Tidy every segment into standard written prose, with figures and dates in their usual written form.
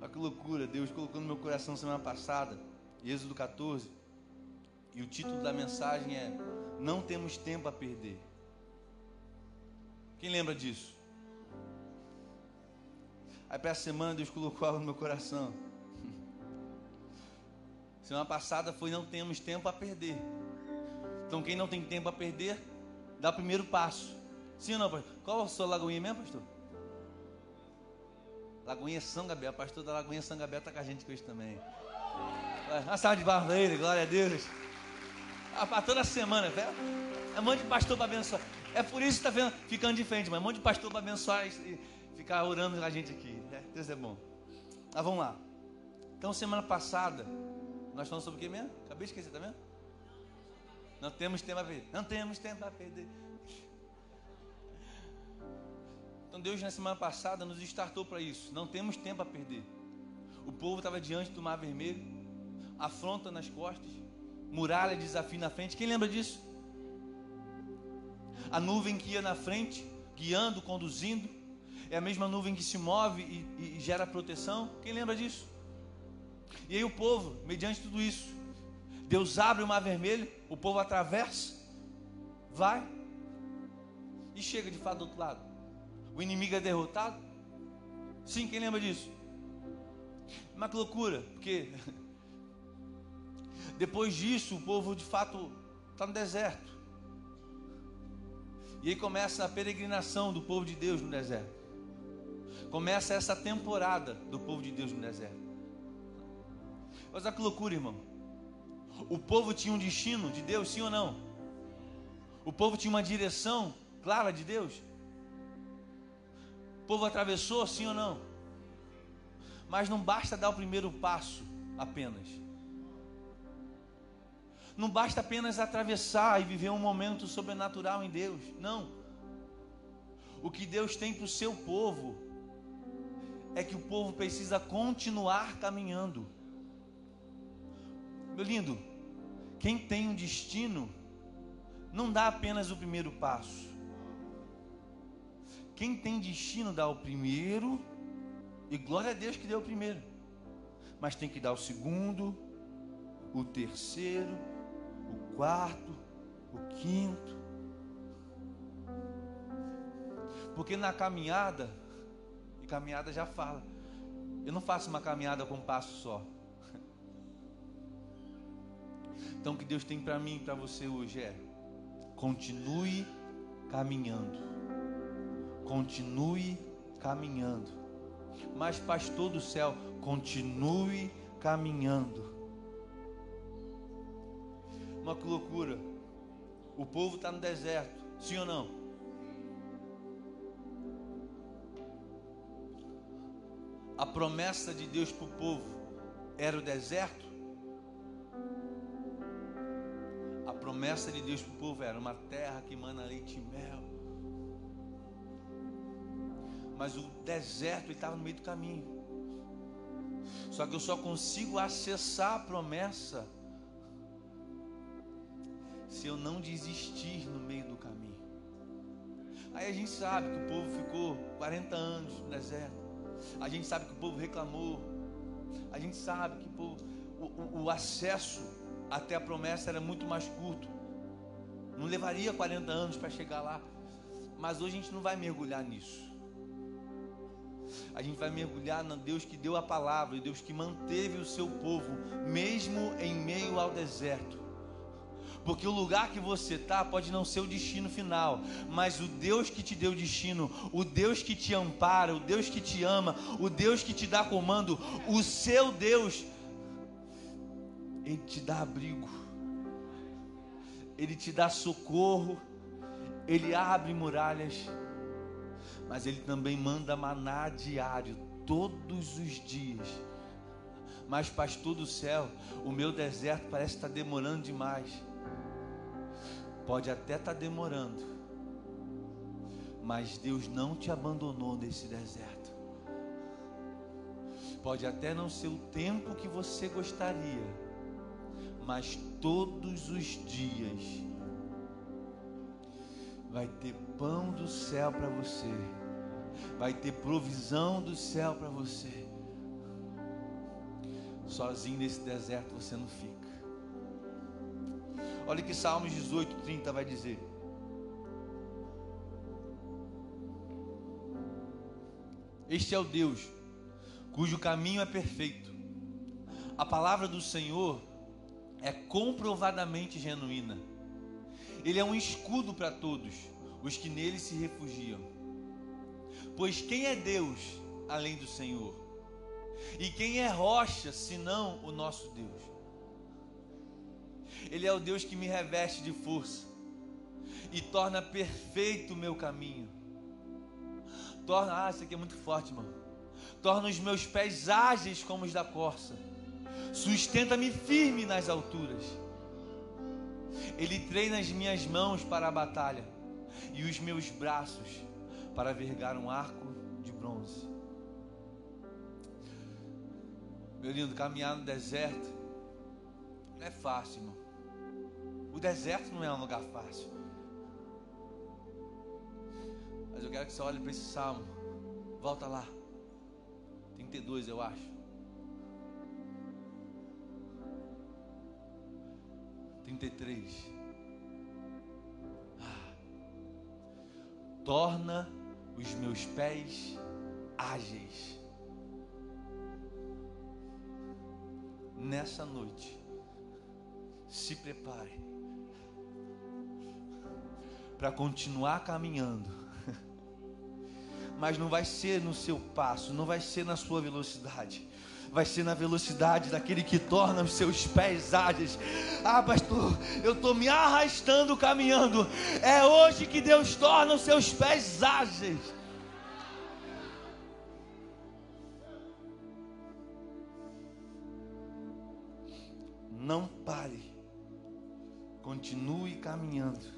Olha que loucura, Deus colocou no meu coração semana passada, Êxodo 14, e o título da mensagem é: Não temos tempo a perder. Quem lembra disso? Aí para essa semana Deus colocou algo no meu coração. Semana passada foi: não temos tempo a perder. Então quem não tem tempo a perder, dá o primeiro passo. Sim ou não, pastor? Qual a sua Lagoinha mesmo, pastor? Lagoinha São Gabriel. O pastor da Lagoinha São Gabriel está com a gente hoje também. Uma salva de barro para ele, glória a Deus. Para toda semana, é um monte de pastor para abençoar. É por isso que está ficando diferente, mas é um monte de pastor para abençoar e ficar orando a gente aqui. Deus é bom. Mas vamos lá. Então, semana passada, nós falamos sobre o que mesmo? Acabei de esquecer, tá vendo? Não temos tempo a perder. Não temos tempo a perder. Então, Deus, na semana passada, nos startou para isso. Não temos tempo a perder. O povo estava diante do Mar Vermelho, afronta nas costas, muralha de desafio na frente. Quem lembra disso? A nuvem que ia na frente, guiando, conduzindo, é a mesma nuvem que se move e gera proteção. Quem lembra disso? E aí o povo, mediante tudo isso, Deus abre o Mar Vermelho, o povo atravessa, vai e chega de fato do outro lado. O inimigo é derrotado? Sim, quem lembra disso? Mas que loucura, porque depois disso o povo de fato está no deserto. E aí começa a peregrinação do povo de Deus no deserto. Começa essa temporada do povo de Deus no deserto. Mas olha que loucura, irmão. O povo tinha um destino de Deus, sim ou não? O povo tinha uma direção clara de Deus? O povo atravessou, sim ou não? Mas não basta dar o primeiro passo apenas. Não basta apenas atravessar e viver um momento sobrenatural em Deus. Não. O que Deus tem para o seu povo é que o povo precisa continuar caminhando. Meu lindo, quem tem um destino não dá apenas o primeiro passo. Quem tem destino dá o primeiro, e glória a Deus que deu o primeiro, mas tem que dar o segundo, o terceiro, o quarto, o quinto. Porque na caminhada, e caminhada já fala, eu não faço uma caminhada com um passo só. Então o que Deus tem para mim e para você hoje é: continue caminhando. Continue caminhando. Mas pastor do céu, continue caminhando. Uma que loucura. O povo está no deserto, sim ou não? A promessa de Deus para o povo era o deserto. A promessa de Deus para o povo era uma terra que emana leite e mel. Mas o deserto estava no meio do caminho. Só que eu só consigo acessar a promessa se eu não desistir no meio do caminho. Aí a gente sabe que o povo ficou 40 anos no deserto. A gente sabe que o povo reclamou. A gente sabe que o acesso até a promessa era muito mais curto. Não levaria 40 anos para chegar lá. Mas hoje a gente não vai mergulhar nisso. A gente vai mergulhar no Deus que deu a palavra, e Deus que manteve o seu povo, mesmo em meio ao deserto. Porque o lugar que você está pode não ser o destino final, mas o Deus que te deu o destino, o Deus que te ampara, o Deus que te ama, o Deus que te dá comando, o seu Deus, Ele te dá abrigo, Ele te dá socorro, Ele abre muralhas, mas Ele também manda maná diário, todos os dias. Mas pastor do céu, o meu deserto parece estar demorando demais. Pode até estar demorando, mas Deus não te abandonou nesse deserto. Pode até não ser o tempo que você gostaria, mas todos os dias vai ter pão do céu para você, vai ter provisão do céu para você. sozinho nesse deserto você não fica. Olha o que Salmos 18:30 vai dizer. Este é o Deus cujo caminho é perfeito. A palavra do Senhor é comprovadamente genuína. Ele é um escudo para todos os que nele se refugiam. Pois quem é Deus além do Senhor? E quem é rocha senão o nosso Deus? Ele é o Deus que me reveste de força e torna perfeito o meu caminho. Isso aqui é muito forte, irmão. Torna os meus pés ágeis como os da corça. Sustenta-me firme nas alturas. Ele treina as minhas mãos para a batalha e os meus braços para vergar um arco de bronze. Meu lindo, caminhar no deserto não é fácil, irmão. O deserto não é um lugar fácil. Mas eu quero que você olhe para esse salmo. Volta lá. 32, eu acho. 33. Torna os meus pés ágeis. Nessa noite, se prepare para continuar caminhando. Mas não vai ser no seu passo, não vai ser na sua velocidade, vai ser na velocidade daquele que torna os seus pés ágeis. Pastor, eu estou me arrastando caminhando. É hoje que Deus torna os seus pés ágeis. Não pare, continue caminhando.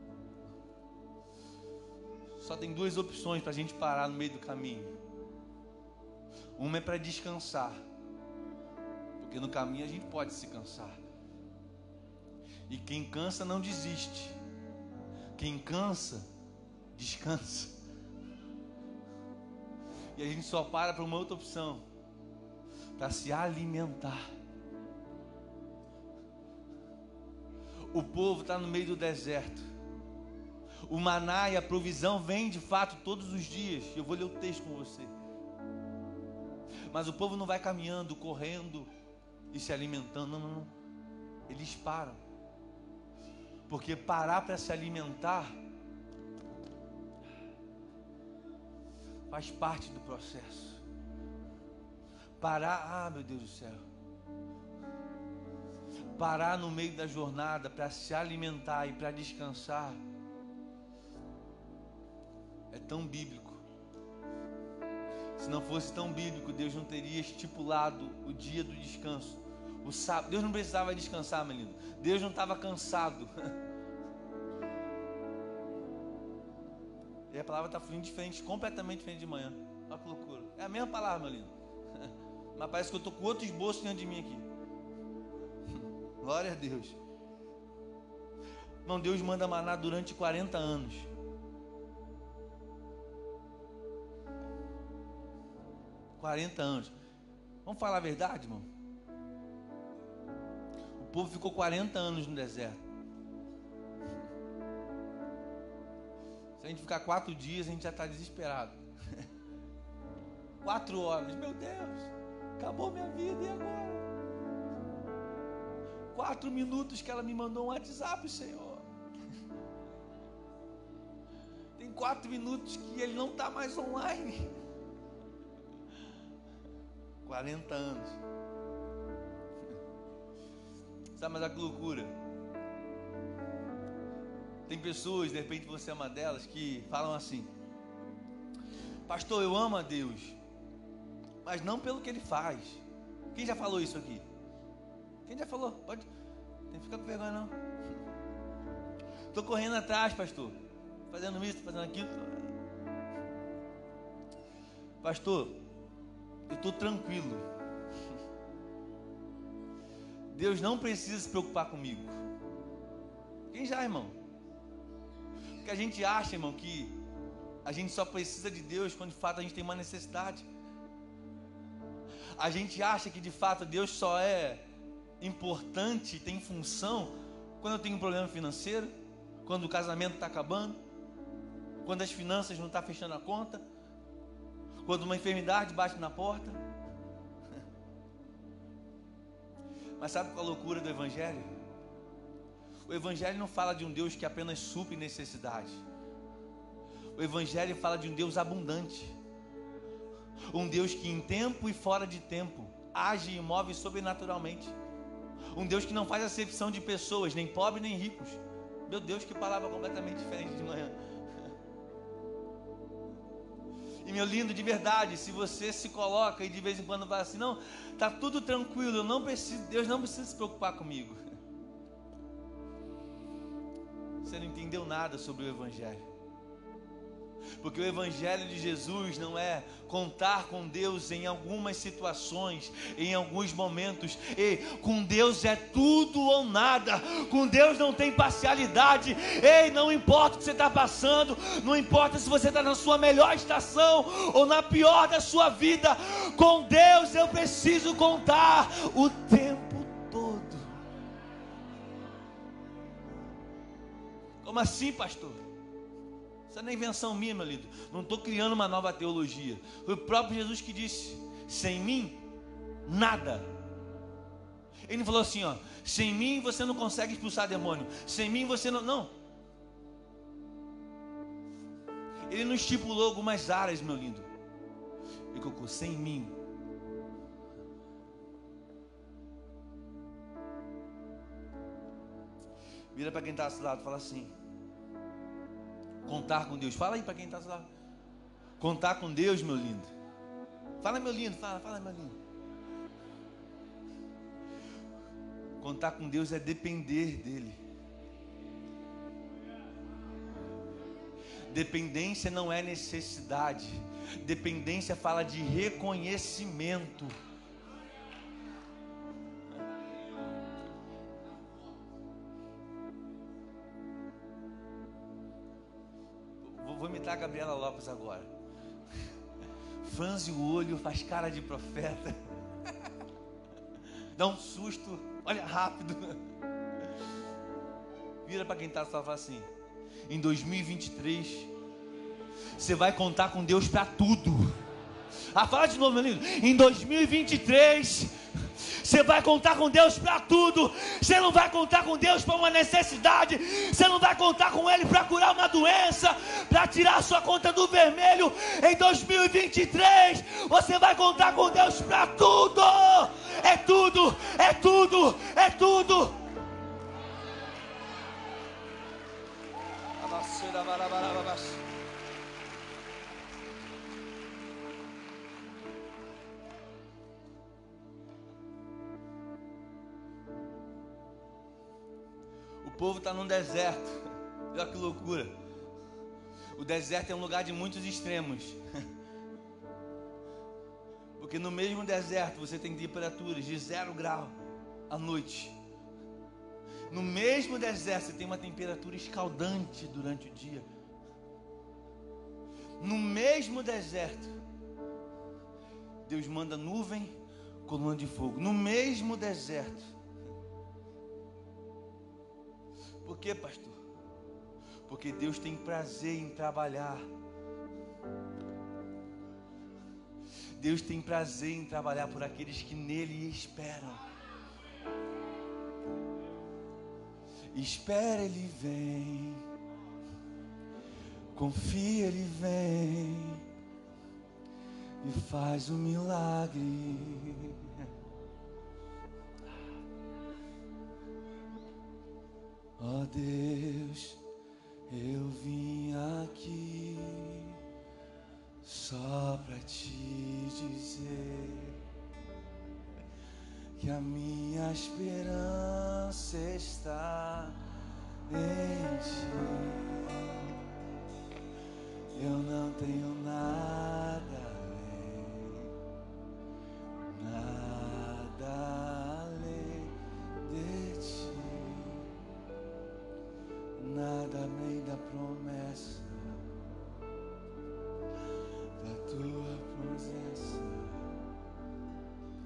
Só tem duas opções para a gente parar no meio do caminho. Uma é para descansar, porque no caminho a gente pode se cansar. E quem cansa não desiste. Quem cansa, descansa. E a gente só para uma outra opção, para se alimentar. O povo está no meio do deserto. O maná e a provisão vem de fato todos os dias. Eu vou ler o texto com você. Mas o povo não vai caminhando, correndo e se alimentando. Não. Eles param. Porque parar para se alimentar faz parte do processo. Parar, meu Deus do céu. Parar no meio da jornada para se alimentar e para descansar é tão bíblico. Se não fosse tão bíblico, Deus não teria estipulado o dia do descanso. O sábado. Deus não precisava descansar, meu lindo. Deus não estava cansado. E a palavra está fluindo diferente, completamente diferente de manhã. Olha que loucura. É a mesma palavra, meu lindo. Mas parece que eu estou com outro esboço diante de mim aqui. Glória a Deus. Irmão, Deus manda maná durante 40 anos. Vamos falar a verdade, irmão? O povo ficou 40 anos no deserto. Se a gente ficar 4 dias, a gente já está desesperado. 4 horas, meu Deus, acabou minha vida, e agora? 4 minutos que ela me mandou um WhatsApp, Senhor. Tem 4 minutos que ele não está mais online. 40 anos. Sabe, mas olha que loucura. Tem pessoas, de repente você é uma delas, que falam assim: pastor, eu amo a Deus, mas não pelo que Ele faz. Quem já falou isso aqui? Quem já falou? Pode. Tem que ficar com vergonha não. Estou correndo atrás, pastor, fazendo isso, fazendo aquilo. Pastor, eu estou tranquilo. Deus não precisa se preocupar comigo. Quem já, irmão? Porque a gente acha, irmão, que a gente só precisa de Deus quando de fato a gente tem uma necessidade. A gente acha que de fato Deus só é importante, tem função quando eu tenho um problema financeiro, quando o casamento está acabando, quando as finanças não estão fechando a conta, quando uma enfermidade bate na porta. Mas sabe qual a loucura do Evangelho? O Evangelho não fala de um Deus que apenas supre necessidade. O Evangelho fala de um Deus abundante. Um Deus que em tempo e fora de tempo age e move sobrenaturalmente. Um Deus que não faz acepção de pessoas, nem pobres nem ricos. Meu Deus, que palavra completamente diferente de manhã. E meu lindo, de verdade, se você se coloca e de vez em quando fala assim, não, tá tudo tranquilo, eu não preciso, Deus não precisa se preocupar comigo. Você não entendeu nada sobre o Evangelho. Porque o Evangelho de Jesus não é contar com Deus em algumas situações, em alguns momentos. E com Deus é tudo ou nada. Com Deus não tem parcialidade. Ei, não importa o que você está passando, não importa se você está na sua melhor estação ou na pior da sua vida. Com Deus eu preciso contar o tempo todo. Como assim, pastor? Isso não é invenção minha, meu lindo. Não estou criando uma nova teologia. Foi o próprio Jesus que disse: sem mim, nada. Ele não falou assim, ó, sem mim você não consegue expulsar demônio. Sem mim você não... Não. Ele não estipulou algumas áreas, meu lindo. Ele colocou, sem mim. Vira para quem está ao seu lado e fala assim: contar com Deus. Fala aí para quem está ao seu lado. Contar com Deus, meu lindo. Fala, meu lindo. Fala, meu lindo. Contar com Deus é depender dEle. Dependência não é necessidade. Dependência fala de reconhecimento. Vou imitar a Gabriela Lopes agora. Franze o olho, faz cara de profeta. Dá um susto, olha rápido. Vira para quem está só e fala assim: em 2023 você vai contar com Deus para tudo. Fala de novo, meu lindo. Em 2023 você vai contar com Deus para tudo. Você não vai contar com Deus para uma necessidade. Você não vai contar com Ele para curar uma doença, para tirar a sua conta do vermelho. Em 2023 você vai contar com Deus para tudo. É tudo, é tudo, é tudo. O povo está num deserto. Olha que loucura. O deserto é um lugar de muitos extremos. Porque no mesmo deserto você tem temperaturas de 0 grau à noite. No mesmo deserto você tem uma temperatura escaldante durante o dia. No mesmo deserto Deus manda nuvem, coluna de fogo. No mesmo deserto. Por quê, pastor? Porque Deus tem prazer em trabalhar. Deus tem prazer em trabalhar por aqueles que nele esperam. Espera, Ele vem. Confia, Ele vem. E faz um milagre. Ó Deus, eu vim aqui só para te dizer que a minha esperança está em ti. Eu não tenho nada além, nada além de ti. Nada além da promessa da tua presença.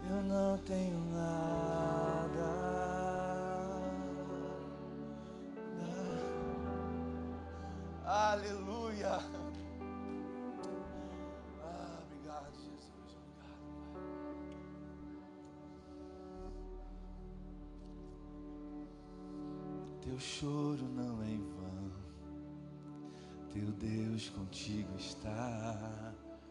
eu não tenho nada. Aleluia. Obrigado, Jesus. Obrigado. Teu choro não é em vão. Teu Deus contigo está.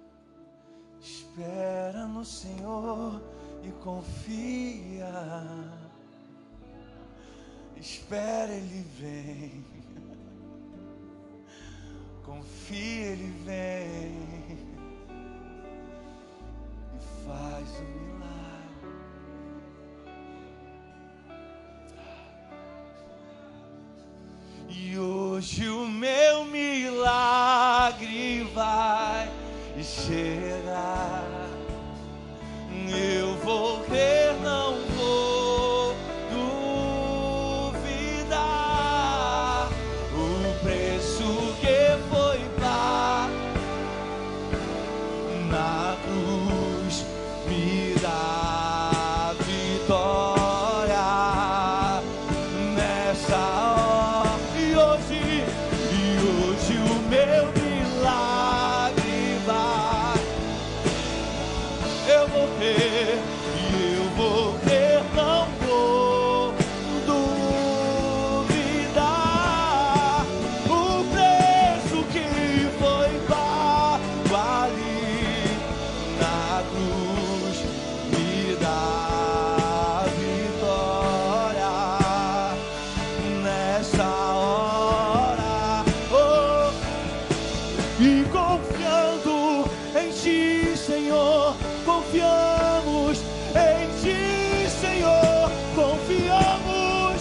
Espera no Senhor e confia. Espera, Ele vem. Confia, Ele vem e faz o milagre. E hoje o meu milagre vai chegar. Eu vou crer, não vou duvidar. O preço que foi pago na cruz me dá vitória nessa hora. E hoje o meu milagre vai. Eu vou crer, não vou duvidar. O preço que foi pago ali na cruz me dá vitória nessa hora. E confiando em Ti, Senhor, confiamos em Ti, Senhor, confiamos.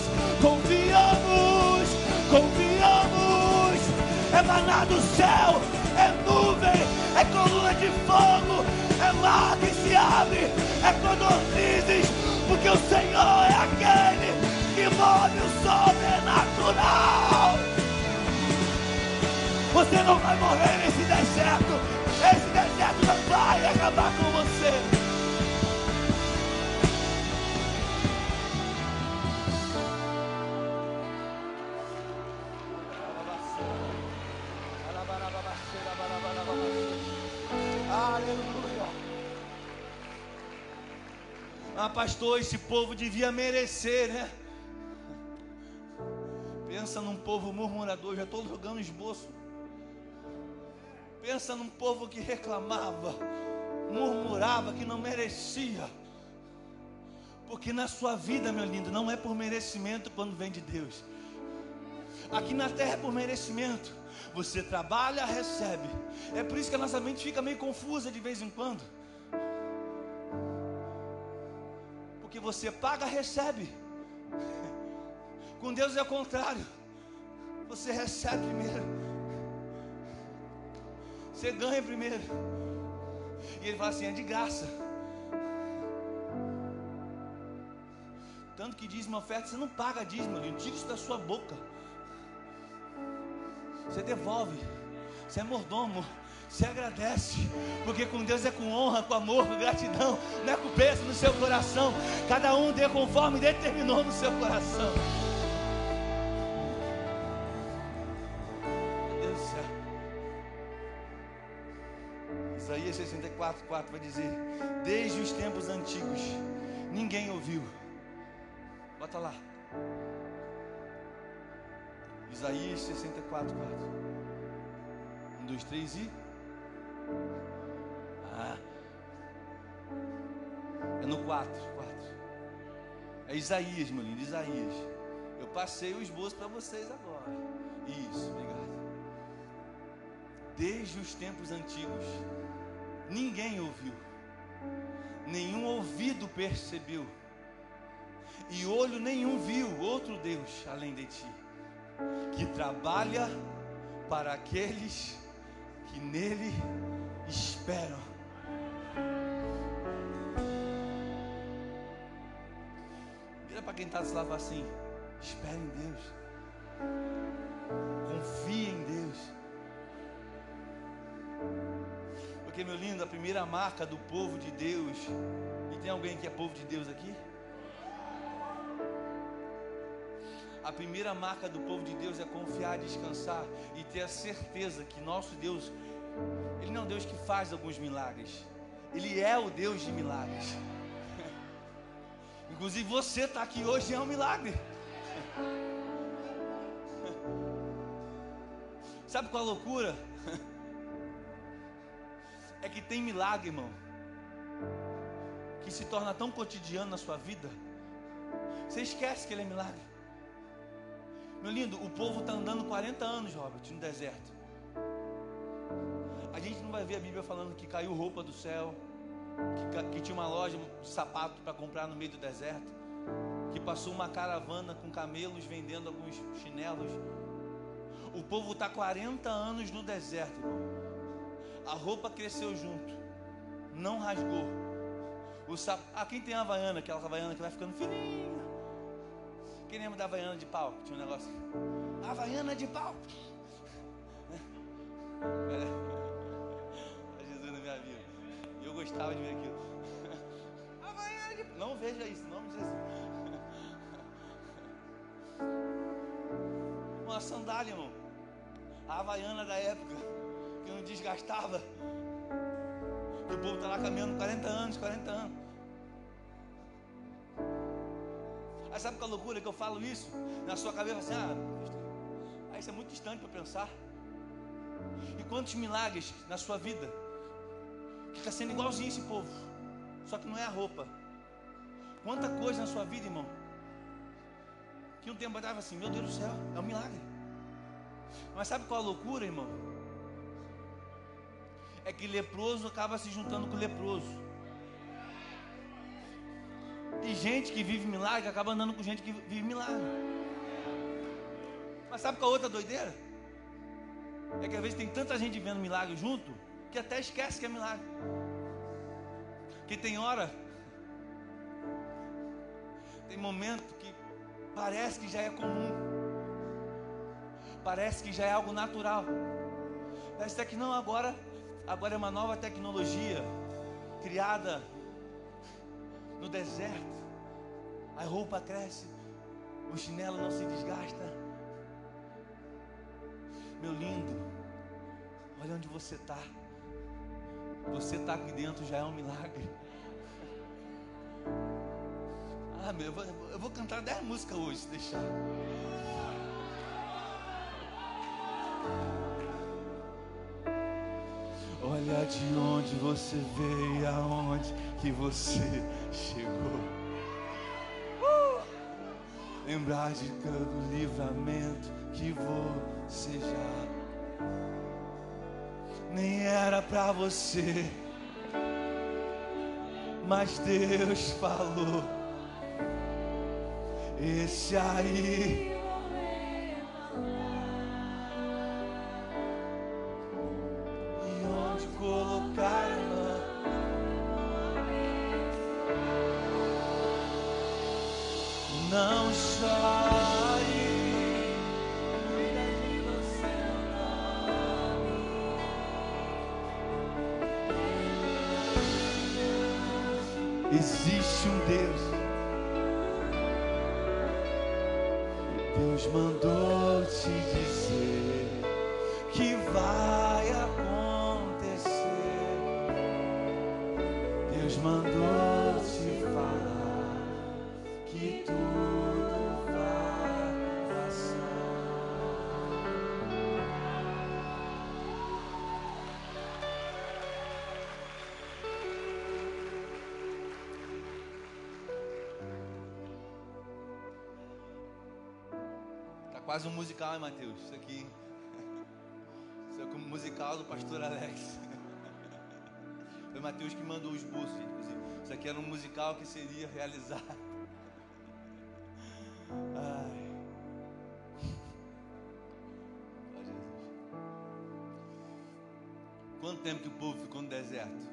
É maná do céu, é nuvem, é coluna de fogo, é mar que se abre, é cordonizes, porque o Senhor é aquele que move o sobrenatural. Você não vai morrer nesse deserto. Esse deserto não vai acabar com você. Aleluia. Ah, pastor, esse povo devia merecer, né? Pensa num povo murmurador. Já estou jogando esboço. Pensa num povo que reclamava, murmurava, que não merecia. Porque na sua vida, meu lindo, não é por merecimento quando vem de Deus. Aqui na terra é por merecimento. Você trabalha, recebe. É por isso que a nossa mente fica meio confusa de vez em quando. Porque você paga, recebe. Com Deus é o contrário. Você recebe primeiro. Você ganha primeiro. E Ele fala assim, é de graça. Tanto que dízimo, oferta, você não paga dízimo, tira isso da sua boca. Você devolve. Você é mordomo. Você agradece. Porque com Deus é com honra, com amor, com gratidão. Não é com peso no seu coração. Cada um dê conforme determinou no seu coração. Meu Deus do céu. Isaías 64:4 vai dizer: desde os tempos antigos ninguém ouviu. Bota lá. Isaías 64:4. 1, 2, 3 e... é no 4. É Isaías, meu lindo, Isaías. Eu passei o esboço para vocês agora. Isso, obrigado. Desde os tempos antigos ninguém ouviu, nenhum ouvido percebeu, e olho nenhum viu outro Deus além de ti, que trabalha para aqueles que nele esperam. Vira para quem está do lado assim: espere em Deus, confie em Deus. Porque, meu lindo, a primeira marca do povo de Deus, e Tem alguém que é povo de Deus aqui? A primeira marca do povo de Deus é confiar, descansar e ter a certeza que nosso Deus, Ele não é um Deus que faz alguns milagres, Ele é o Deus de milagres. Inclusive você está aqui hoje é um milagre. Sabe qual a loucura? É que tem milagre, irmão, que se torna tão cotidiano na sua vida, você esquece que ele é milagre. Meu lindo, o povo está andando 40 anos, Robert, no deserto. A gente não vai ver a Bíblia falando que caiu roupa do céu, que tinha uma loja de sapato para comprar no meio do deserto, que passou uma caravana com camelos vendendo alguns chinelos. O povo está 40 anos no deserto, irmão. A roupa cresceu junto, não rasgou. Quem tem a Havaiana, aquela Havaiana que vai ficando fininha? Quem lembra da Havaiana de pau? Tinha um negócio. Havaiana de pau. Jesus na minha vida. E eu gostava de ver aquilo. Havaiana de pau. Não veja isso, não diz assim. Uma sandália, irmão. A Havaiana da época, que não desgastava. Que o povo está lá caminhando 40 anos. Aí sabe qual a loucura que eu falo isso? Na sua cabeça assim, isso é muito distante para pensar. E quantos milagres na sua vida que está sendo igualzinho esse povo, só que não é a roupa. Quanta coisa na sua vida, irmão, que um tempo atrás assim, meu Deus do céu, é um milagre. Mas sabe qual a loucura, irmão? É que leproso acaba se juntando com leproso. E gente que vive milagre acaba andando com gente que vive milagre. Mas sabe qual a outra doideira? É que às vezes tem tanta gente vivendo milagre junto, que até esquece que é milagre. Que tem hora, tem momento que parece que já é comum, parece que já é algo natural. Parece até que não, agora é uma nova tecnologia criada no deserto. A roupa cresce, o chinelo não se desgasta. Meu lindo, olha onde você está. Você está aqui dentro, já é um milagre. Eu vou cantar 10 músicas hoje, se deixar. Olha de onde você veio, aonde que você chegou. Lembrar de cada livramento que você já nem era pra você, mas Deus falou, esse aí e onde colocar a mão. Não chore, cuida de você, não. Existe um Deus. Deus mandou te dizer que vai acontecer. Deus mandou te falar que tudo vai passar. Tá quase um musical, hein, Mateus? Isso aqui é como musical do pastor Alex. Foi o Mateus que mandou os bolsos, inclusive. Isso aqui era um musical que seria realizado. Ai. Ó Jesus. Quanto tempo que o povo ficou no deserto?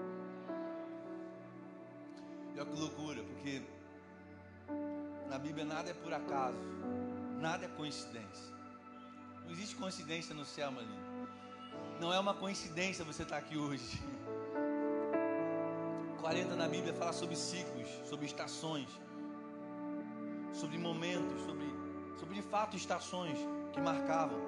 E olha que loucura, porque na Bíblia nada é por acaso, nada é coincidência. Não existe coincidência no céu, meu lindo. Não é uma coincidência você estar aqui hoje. 40 na Bíblia fala sobre ciclos, sobre estações, sobre momentos, sobre de fato estações que marcavam.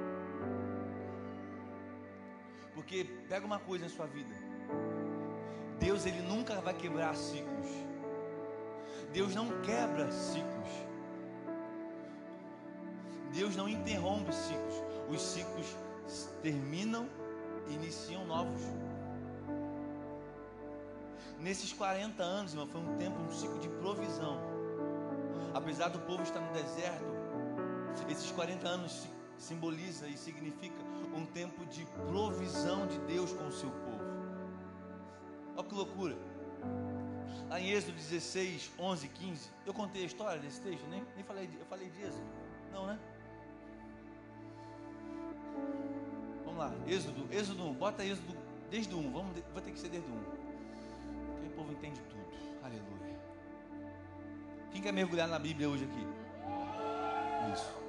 Porque pega uma coisa em sua vida: Deus, Ele nunca vai quebrar ciclos. Deus não quebra ciclos. Deus não interrompe ciclos. Os ciclos terminam e iniciam novos. Nesses 40 anos, irmão, foi um tempo, um ciclo de provisão. Apesar do povo estar no deserto, esses 40 anos simboliza e significa um tempo de provisão de Deus com o seu povo. Olha que loucura. Lá em Êxodo 16, 11, 15, eu contei a história desse texto, nem falei, eu falei de Êxodo, não, né? Vamos lá, Êxodo 1, bota Êxodo desde o 1, vou ter que ser desde o 1, porque o povo entende tudo, aleluia. Quem quer mergulhar na Bíblia hoje aqui? Isso.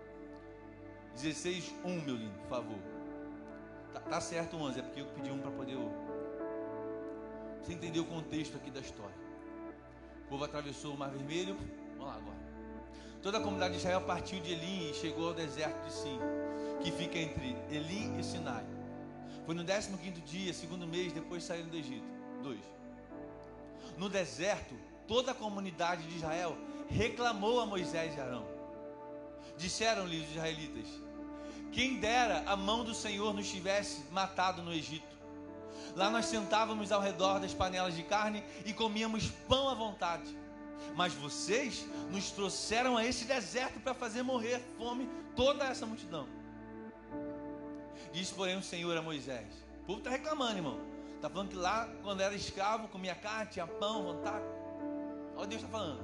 16, 1, meu lindo, por favor. Tá certo 11, é porque eu pedi um para poder... Você entendeu o contexto aqui da história. O povo atravessou o Mar Vermelho. Vamos lá agora. Toda a comunidade de Israel partiu de Elim e chegou ao deserto de Sim, que fica entre Elim e Sinai. Foi no 15º dia, segundo mês, depois saíram do Egito. 2. No deserto, toda a comunidade de Israel reclamou a Moisés e Arão. Disseram-lhe os israelitas: quem dera a mão do Senhor nos tivesse matado no Egito. Lá nós sentávamos ao redor das panelas de carne e comíamos pão à vontade. Mas vocês nos trouxeram a esse deserto para fazer morrer fome toda essa multidão. Disse, porém, o Senhor a Moisés: o povo está reclamando, irmão. Está falando que lá, quando era escravo, comia carne, tinha pão à vontade. Olha o Deus está falando: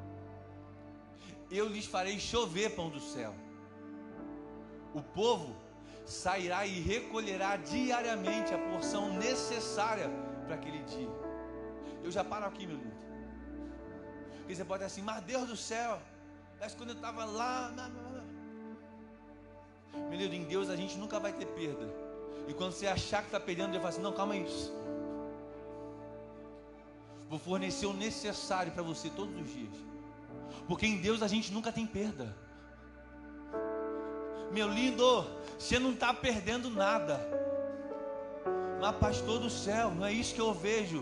eu lhes farei chover pão do céu. O povo sairá e recolherá diariamente a porção necessária para aquele dia. Eu já paro aqui, meu lindo. Porque você pode dizer assim: mas Deus do céu, parece quando eu estava lá. Meu lindo, em Deus a gente nunca vai ter perda. E quando você achar que está perdendo, Deus fala assim: não, calma aí. Vou fornecer o necessário para você todos os dias. Porque em Deus a gente nunca tem perda. Meu lindo, você não está perdendo nada. Mas pastor do céu, não é isso que eu vejo.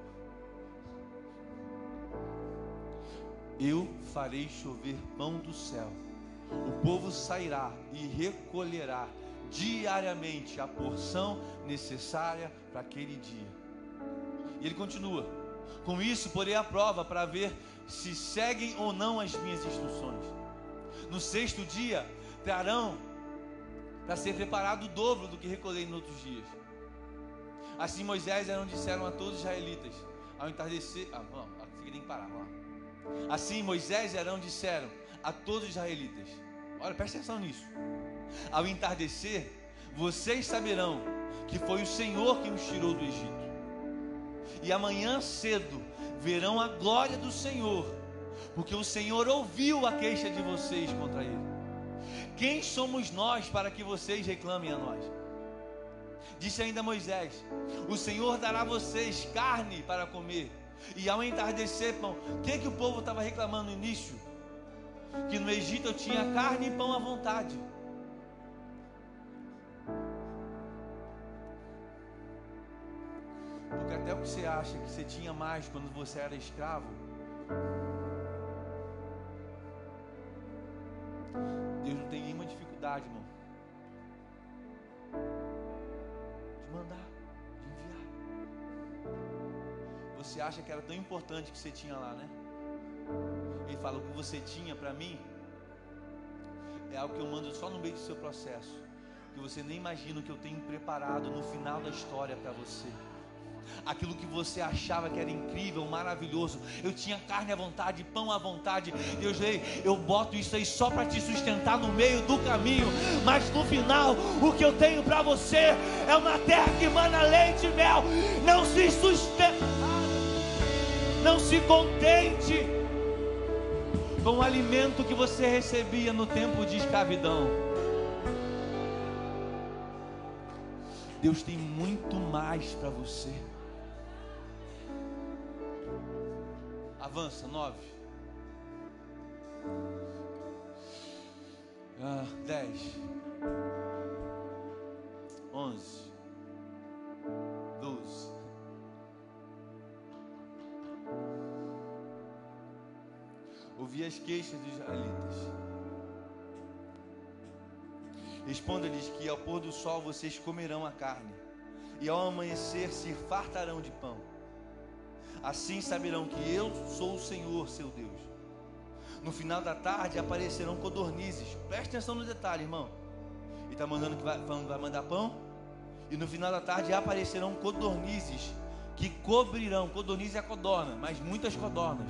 Eu farei chover pão do céu. O povo sairá e recolherá diariamente a porção necessária para aquele dia. E ele continua: com isso porei a prova para ver se seguem ou não as minhas instruções. No 6º dia trarão para ser preparado o dobro do que recolhei nos outros dias. Assim Moisés e Arão disseram a todos os israelitas ao entardecer. Aqui tem que parar, vamos lá. Assim Moisés e Arão disseram a todos os israelitas: olha, presta atenção nisso. Ao entardecer, vocês saberão que foi o Senhor quem os tirou do Egito. E amanhã cedo verão a glória do Senhor, porque o Senhor ouviu a queixa de vocês contra Ele. Quem somos nós para que vocês reclamem a nós? Disse ainda Moisés: o Senhor dará a vocês carne para comer. E ao entardecer pão. O que o povo estava reclamando no início? Que no Egito eu tinha carne e pão à vontade. Porque até o que você acha que você tinha mais quando você era escravo, Deus não tem nenhuma dificuldade, irmão, de mandar, de enviar. Você acha que era tão importante que você tinha lá, né? Ele fala: o que você tinha para mim é algo que eu mando só no meio do seu processo, que você nem imagina o que eu tenho preparado no final da história para você. Aquilo que você achava que era incrível, maravilhoso, eu tinha carne à vontade, pão à vontade. Deus, eu boto isso aí só para te sustentar no meio do caminho, mas no final o que eu tenho para você é uma terra que emana leite e mel. Não se sustenta, não se contente com o alimento que você recebia no tempo de escravidão. Deus tem muito mais para você. Avança, 9. 10. 11. 12. Ouvi as queixas dos israelitas. Responda-lhes que ao pôr do sol vocês comerão a carne, e ao amanhecer se fartarão de pão. Assim saberão que eu sou o Senhor, seu Deus. No final da tarde aparecerão codornizes. Preste atenção no detalhe, irmão. Ele está mandando que vai mandar pão. E no final da tarde aparecerão codornizes que cobrirão. Codorniz é a codorna, mas muitas codornas.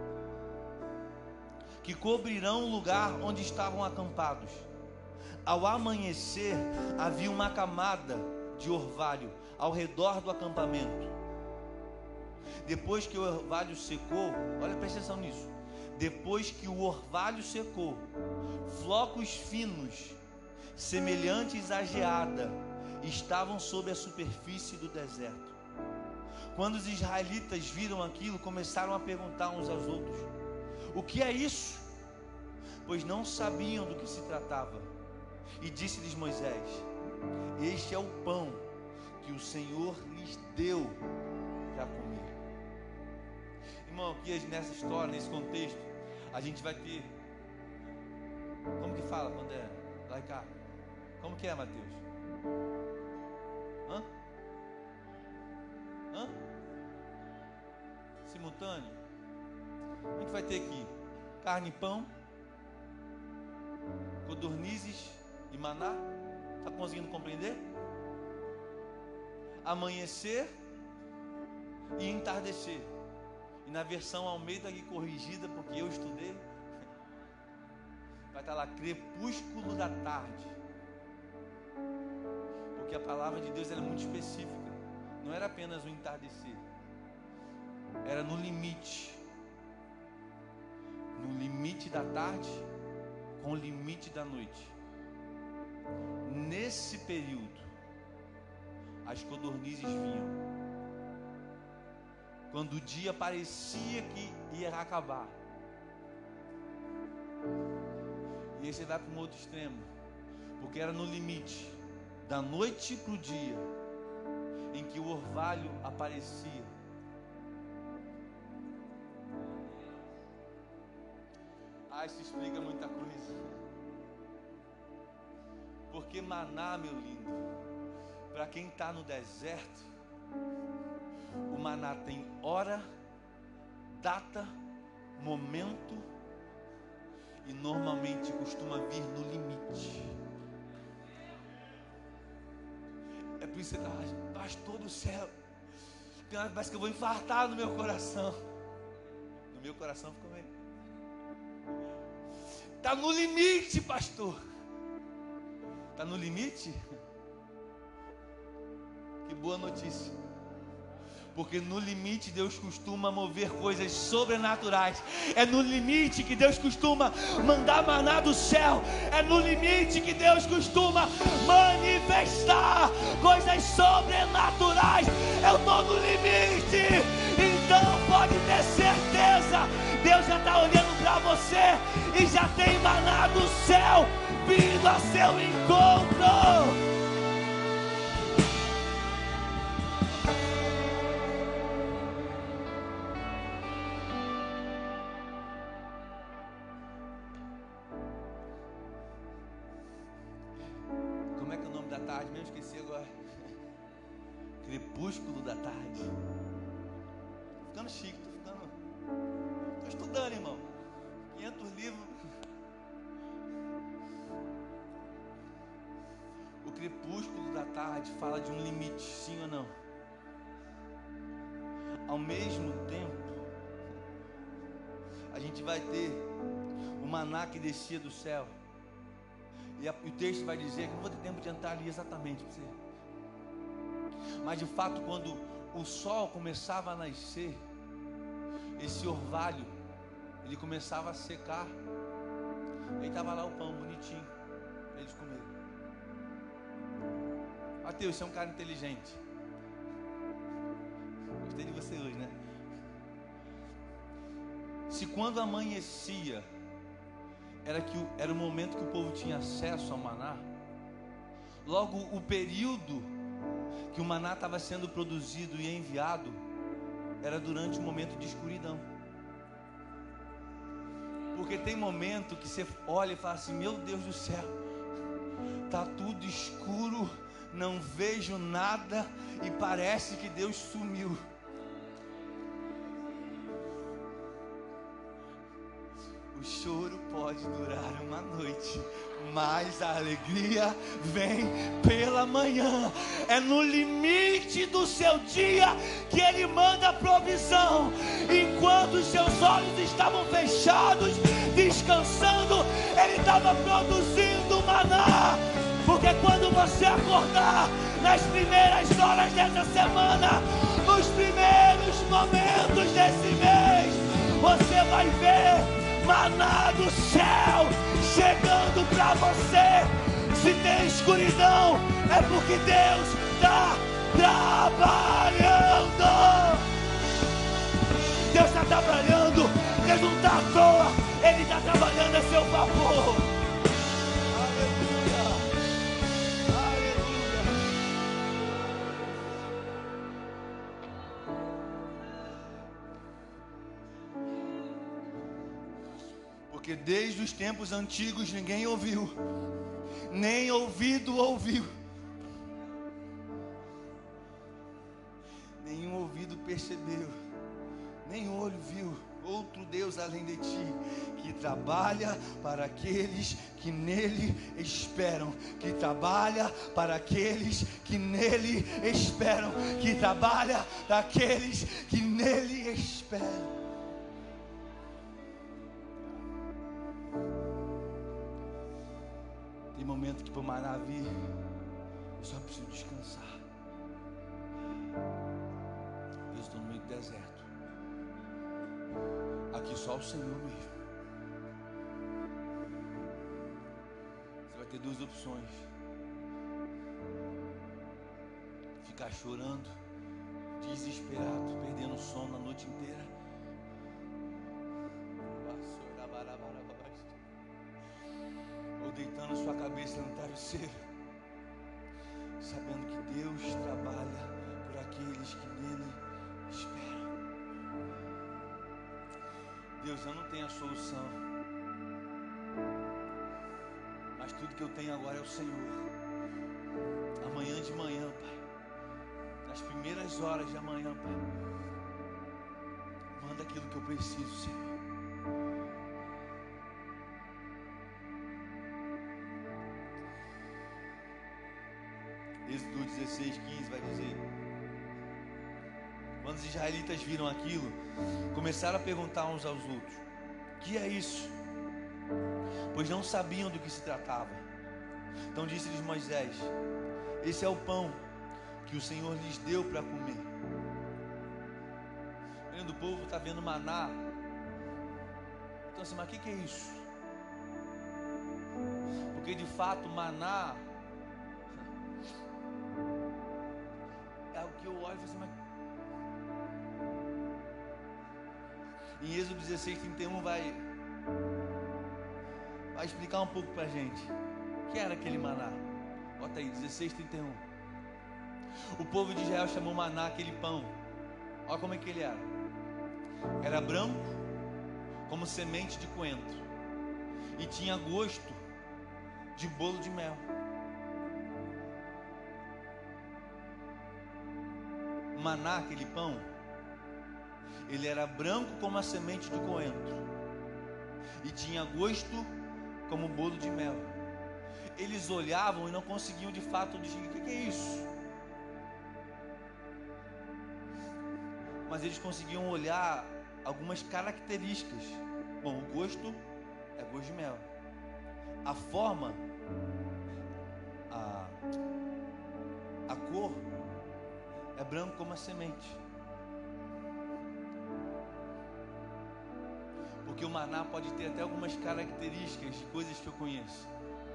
Que cobrirão o lugar onde estavam acampados. Ao amanhecer havia uma camada de orvalho ao redor do acampamento. Depois que o orvalho secou, olha, presta atenção nisso. Depois que o orvalho secou, flocos finos, semelhantes à geada, estavam sobre a superfície do deserto. Quando os israelitas viram aquilo, começaram a perguntar uns aos outros: o que é isso? Pois não sabiam do que se tratava. E disse-lhes Moisés: este é o pão que o Senhor lhes deu para comer. Irmão, aqui nessa história, nesse contexto, a gente vai ter, como que fala quando é lá e cá? Como que é, Mateus? Simultâneo. A gente vai ter aqui carne e pão, codornizes e maná. Está conseguindo compreender? Amanhecer e entardecer. E na versão Almeida aqui corrigida, porque eu estudei, vai estar lá crepúsculo da tarde. Porque a palavra de Deus ela é muito específica. Não era apenas o entardecer, era no limite. No limite da tarde com o limite da noite. Nesse período, as codornizes vinham. Quando o dia parecia que ia acabar. E aí você vai para um outro extremo. Porque era no limite da noite para o dia em que o orvalho aparecia. Isso explica muita coisa. Porque maná, meu lindo, para quem está no deserto, o maná tem hora, data, momento e normalmente costuma vir no limite. É por isso que você está, pastor do céu, parece que eu vou infartar no meu coração. No meu coração ficou meio. Está no limite, pastor. Está no limite? Que boa notícia. Porque no limite Deus costuma mover coisas sobrenaturais. É no limite que Deus costuma mandar maná do céu. É no limite que Deus costuma manifestar coisas sobrenaturais. Eu estou no limite. Então pode ter certeza, Deus já está olhando para você e já tem maná do céu vindo a seu encontro. Como é que é o nome da tarde? Mesmo esqueci agora. Crepúsculo da tarde. Tô ficando chique, tô estudando, irmão. 500 livros. O crepúsculo da tarde fala de um limite, sim ou não? Ao mesmo tempo, a gente vai ter o maná que descia do céu. E o texto vai dizer que não vou ter tempo de entrar ali exatamente para você. Mas de fato, quando o sol começava a nascer, esse orvalho ele começava a secar. Aí estava lá o pão bonitinho para eles comerem. Mateus, você é um cara inteligente. Gostei de você hoje, né? Se quando amanhecia era o momento que o povo tinha acesso ao maná, logo o período que o maná estava sendo produzido e enviado era durante o momento de escuridão. Porque tem momento que você olha e fala assim: meu Deus do céu, está tudo escuro, não vejo nada e parece que Deus sumiu. O choro pode durar uma noite, mas a alegria vem pela manhã. É no limite do seu dia que Ele manda a provisão. Enquanto os seus olhos estavam fechados, descansando, Ele estava produzindo maná. Porque quando você acordar nas primeiras horas dessa semana, nos primeiros momentos desse mês, você vai ver maná do céu chegando para você. Se tem escuridão, é porque Deus está trabalhando. Deus está trabalhando. Deus não está à toa. Ele está trabalhando a seu favor. Aleluia, aleluia. Porque desde os tempos antigos ninguém ouviu, nem ouvido ouviu, nenhum ouvido percebeu, nem olho viu outro Deus além de ti, que trabalha para aqueles que nele esperam, que trabalha para aqueles que nele esperam, que trabalha para aqueles que nele esperam. Tem momento que para o maná vir, eu só preciso descansar. Eu estou no meio do deserto. Aqui só o Senhor mesmo. Você vai ter duas opções: ficar chorando, desesperado, perdendo o sono a noite inteira, ou deitando sua cabeça no travesseiro, sabendo que Deus trabalha por aqueles que nele esperam. Deus, eu não tenho a solução, mas tudo que eu tenho agora é o Senhor. Amanhã de manhã, Pai, nas primeiras horas de amanhã, Pai, manda aquilo que eu preciso, Senhor. Êxodo 16:15 vai dizer: quando os israelitas viram aquilo, começaram a perguntar uns aos outros: o que é isso? Pois não sabiam do que se tratava. Então disse-lhes Moisés: esse é o pão que o Senhor lhes deu para comer. O povo está vendo maná. Então assim, mas o que é isso? Porque de fato maná é algo que eu olho e falo assim, mas... Em Êxodo 16:31 vai explicar um pouco pra gente o que era aquele maná. Bota aí, 16:31. O povo de Israel chamou maná aquele pão. Olha como é que ele era. Era branco como semente de coentro e tinha gosto de bolo de mel. O maná, aquele pão, ele era branco como a semente de coentro e tinha gosto como bolo de mel. Eles olhavam e não conseguiam de fato distinguir o que é isso, mas eles conseguiam olhar algumas características. Bom, o gosto é gosto de mel, a forma, a cor é branco como a semente. Porque o maná pode ter até algumas características de coisas que eu conheço,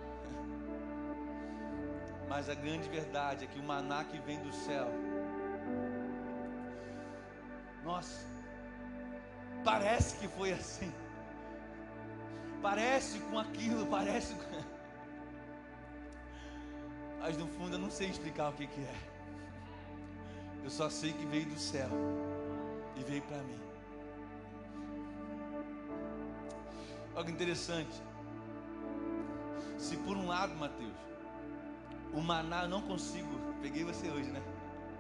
mas a grande verdade é que o maná que vem do céu, nossa, Parece que foi assim. Parece com aquilo, parece com... Mas no fundo eu não sei explicar o que é. Eu só sei que veio do céu e veio para mim. Algo interessante. Se por um lado, Mateus, o maná eu não consigo... Peguei você hoje, né?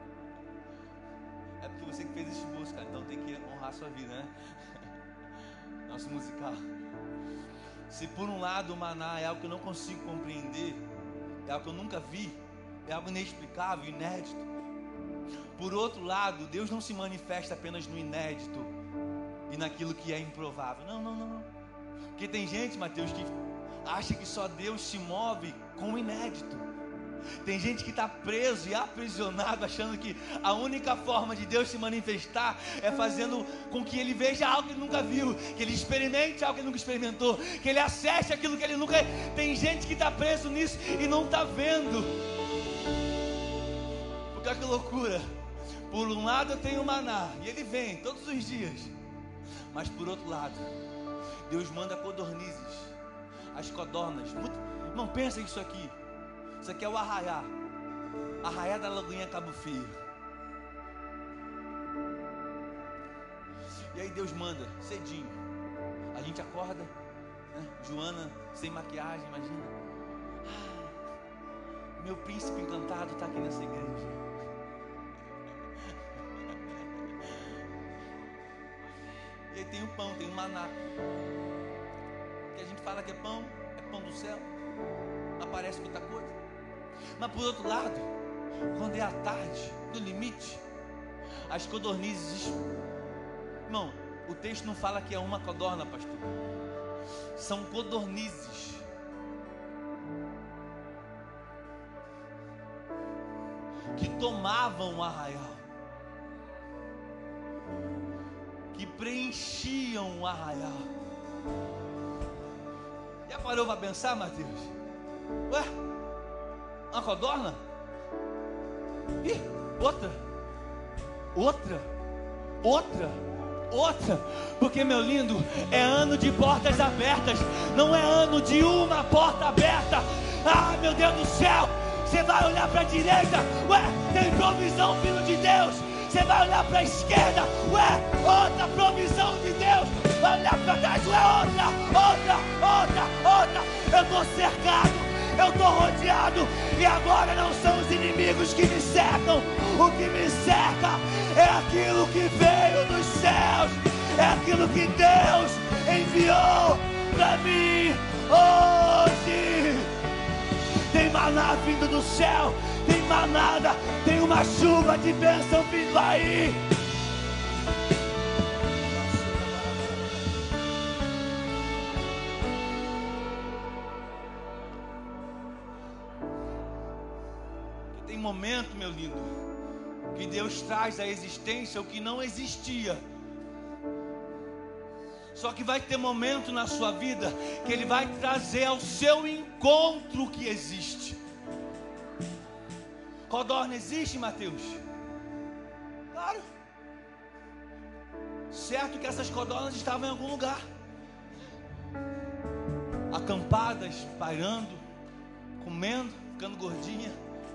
É porque você que fez esse esboço, cara. Então tem que honrar a sua vida, né? Nosso musical. Se por um lado o maná é algo que eu não consigo compreender, é algo que eu nunca vi, é algo inexplicável, inédito. Por outro lado, Deus não se manifesta apenas no inédito e naquilo que é improvável. Não. Porque tem gente, Mateus, que acha que só Deus se move com o inédito. Tem gente que está preso e aprisionado, achando que a única forma de Deus se manifestar é fazendo com que ele veja algo que ele nunca viu, que ele experimente algo que ele nunca experimentou, que ele acesse aquilo que ele nunca... Tem gente que está preso nisso e não está vendo. Porque olha que loucura. Por um lado eu tenho o maná, e ele vem todos os dias. Mas por outro lado, Deus manda codornizes, as codornas. Não pensa isso aqui. Isso aqui é o arraiá. Arraiá da Lagoinha Cabo Frio. E aí Deus manda, cedinho. A gente acorda, né? Joana sem maquiagem, imagina. Meu príncipe encantado está aqui nessa igreja. E aí tem o pão, tem o maná. Que a gente fala que é pão do céu. Não aparece outra coisa. Mas por outro lado, quando é a tarde, no limite, as codornizes... Irmão, o texto não fala que é uma codorna, pastor. São codornizes. Que tomavam o arraial. Que preenchiam o arraial. Já parou para pensar, Mateus? Ué? Uma codorna? Ih, outra, porque meu lindo, é ano de portas abertas, não é ano de uma porta aberta. Ah, meu Deus do céu, você vai olhar para a direita, ué, tem provisão vindo de Deus. Você vai olhar para a esquerda, ué, outra provisão de Deus. Vai olhar para trás, ué, outra. Eu estou cercado, eu estou rodeado, e agora não são os inimigos que me cercam. O que me cerca é aquilo que veio dos céus, é aquilo que Deus enviou para mim hoje. Tem maná vindo do céu, tem manada, tem uma chuva de bênção vindo aí. Tem momento, meu lindo, que Deus traz à existência o que não existia. Só que vai ter momento na sua vida que Ele vai trazer ao seu encontro o que existe. Codorna existe, Mateus? Claro. Certo que essas codornas estavam em algum lugar, acampadas, pairando, comendo, ficando gordinha.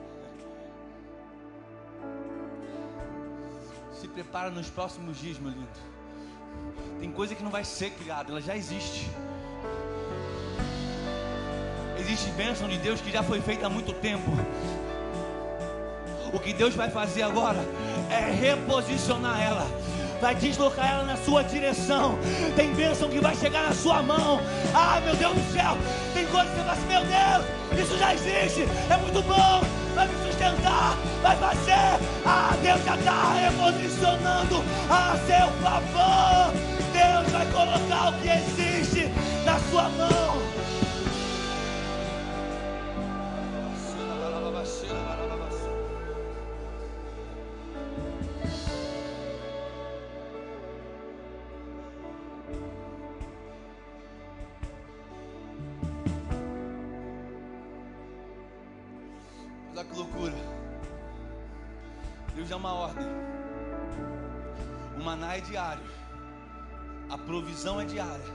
Se prepara nos próximos dias, meu lindo. Tem coisa que não vai ser criada, ela já existe. Existe bênção de Deus que já foi feita há muito tempo. O que Deus vai fazer agora é reposicionar ela, vai deslocar ela na sua direção. Tem bênção que vai chegar na sua mão. Ah, meu Deus do céu, tem coisa que você fala assim, meu Deus, isso já existe, é muito bom, vai me sustentar, vai fazer. Ah, Deus já está reposicionando a seu favor. Deus vai colocar o que existe na sua mão. Olha que loucura. Deus dá uma ordem. O maná é diário. A provisão é diária.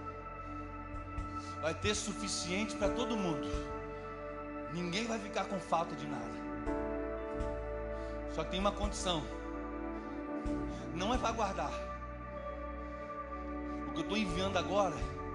Vai ter suficiente para todo mundo. Ninguém vai ficar com falta de nada. Só que tem uma condição. Não é para guardar. O que eu estou enviando agora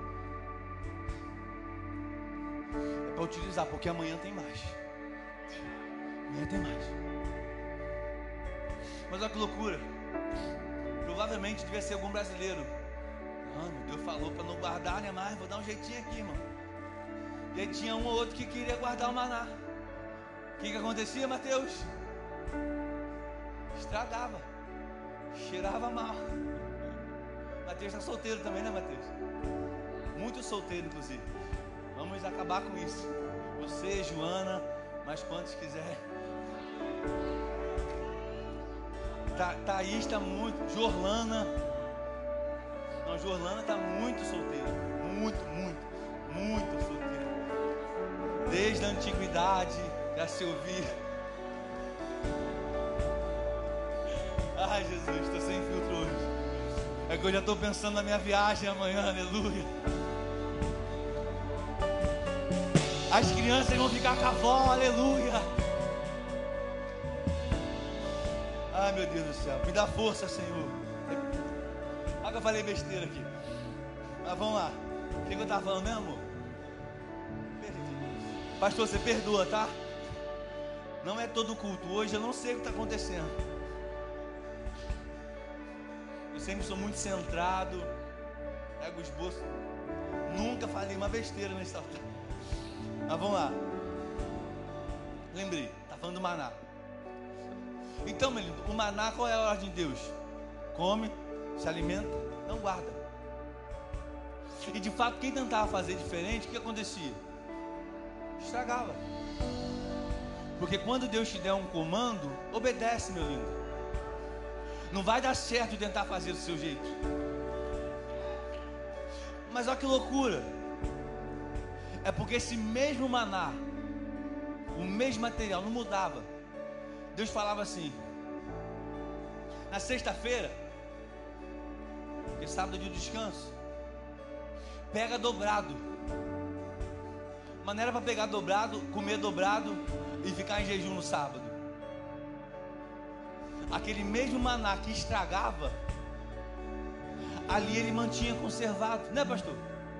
é para utilizar, porque amanhã tem mais. Amanhã tem mais. Mas olha que loucura. Provavelmente devia ser algum brasileiro. Meu Deus falou para não guardar, né? Mas vou dar um jeitinho aqui, irmão. E aí tinha um ou outro que queria guardar o maná. O que acontecia, Mateus? Estragava. Cheirava mal. Mateus está solteiro também, né, Mateus? Muito solteiro, inclusive. Vamos acabar com isso. Você, Joana, mas quantos quiser. Thaís está muito. Jorlana. Não, Jorlana está muito solteira. Muito solteira. Desde a antiguidade, já se ouvia. Ai, Jesus, estou sem filtro hoje. É que eu já estou pensando na minha viagem amanhã, aleluia. As crianças vão ficar com a avó, aleluia. Ai, meu Deus do céu, me dá força, Senhor. Olha que eu falei besteira aqui. Mas vamos lá. O que eu estava falando mesmo, amor? Pastor, você perdoa, tá? Não é todo culto. Hoje eu não sei o que está acontecendo. Eu sempre sou muito centrado. Pego o esboço. Nunca falei uma besteira nesse altar. Mas vamos lá. Lembrei, está falando do maná. Então, meu lindo, o maná, qual é a ordem de Deus? Come, se alimenta, não guarda. E de fato, quem tentava fazer diferente, o que acontecia? Estragava. Porque quando Deus te der um comando, obedece, meu lindo. Não vai dar certo de tentar fazer do seu jeito. Mas olha que loucura. É porque esse mesmo maná, o mesmo material, não mudava. Deus falava assim: na sexta-feira, porque sábado é dia de descanso, pega dobrado. Mas não era para pegar dobrado, comer dobrado e ficar em jejum no sábado. Aquele mesmo maná que estragava, ali ele mantinha conservado, né, pastor?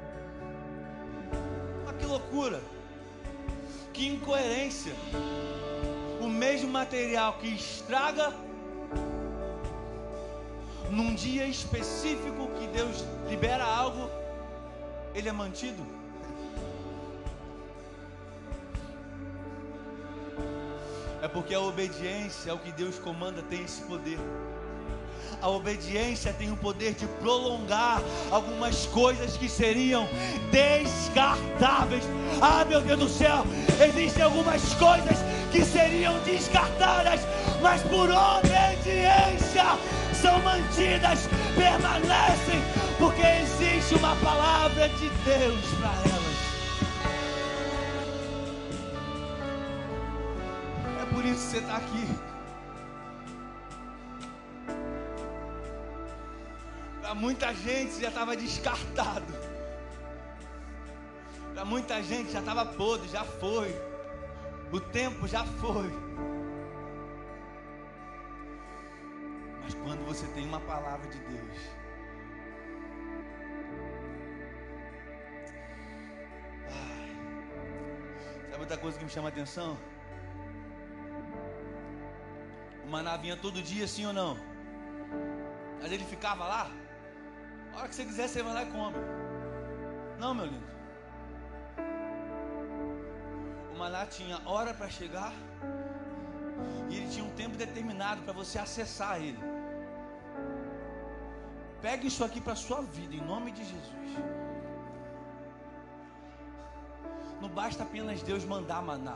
Mas que loucura, que incoerência. O mesmo material que estraga, num dia específico que Deus libera algo, ele é mantido. É porque a obediência ao que Deus comanda tem esse poder. A obediência tem o poder de prolongar algumas coisas que seriam descartáveis. Ah, meu Deus do céu, existem algumas coisas que seriam descartadas, mas por obediência são mantidas, permanecem, porque existe uma palavra de Deus para elas. É por isso que você está aqui. Para muita gente já estava descartado. Para muita gente já estava podre, já foi. O tempo já foi. Mas quando você tem uma palavra de Deus, sabe outra coisa que me chama a atenção? O maná vinha todo dia, sim ou não? Mas ele ficava lá. A hora que você quiser, você vai lá e come. Não, meu lindo. O maná tinha hora para chegar, e ele tinha um tempo determinado para você acessar ele. Pegue isso aqui para a sua vida, em nome de Jesus. Não basta apenas Deus mandar maná.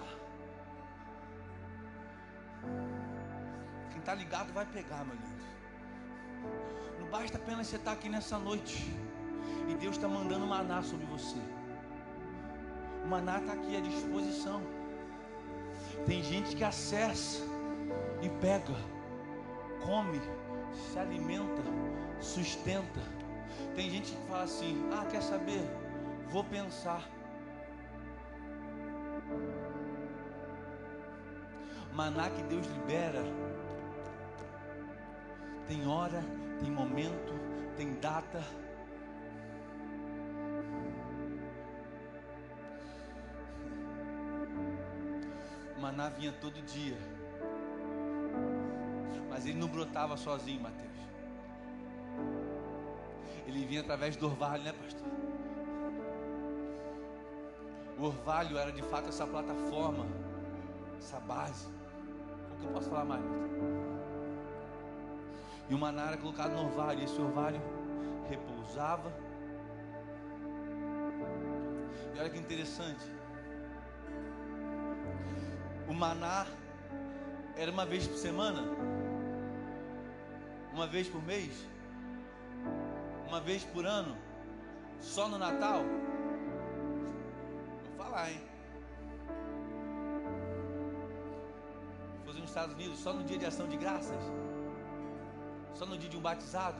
Quem está ligado vai pegar, meu lindo. Não basta apenas você estar aqui nessa noite e Deus está mandando maná sobre você. O maná está aqui à disposição. Tem gente que acessa e pega, come, se alimenta, sustenta. Tem gente que fala assim: ah, quer saber? Vou pensar. Maná que Deus libera tem hora, tem momento, tem data. O maná vinha todo dia, mas ele não brotava sozinho, Mateus. Ele vinha através do orvalho, né, pastor? O orvalho era de fato essa plataforma, essa base. O que eu posso falar mais? E o maná era colocado no orvalho, e esse orvalho repousava. E olha que interessante, o maná era uma vez por semana, uma vez por mês, uma vez por ano, só no Natal. Vou falar, hein? Se fosse nos Estados Unidos, só no dia de ação de graças, só no dia de um batizado.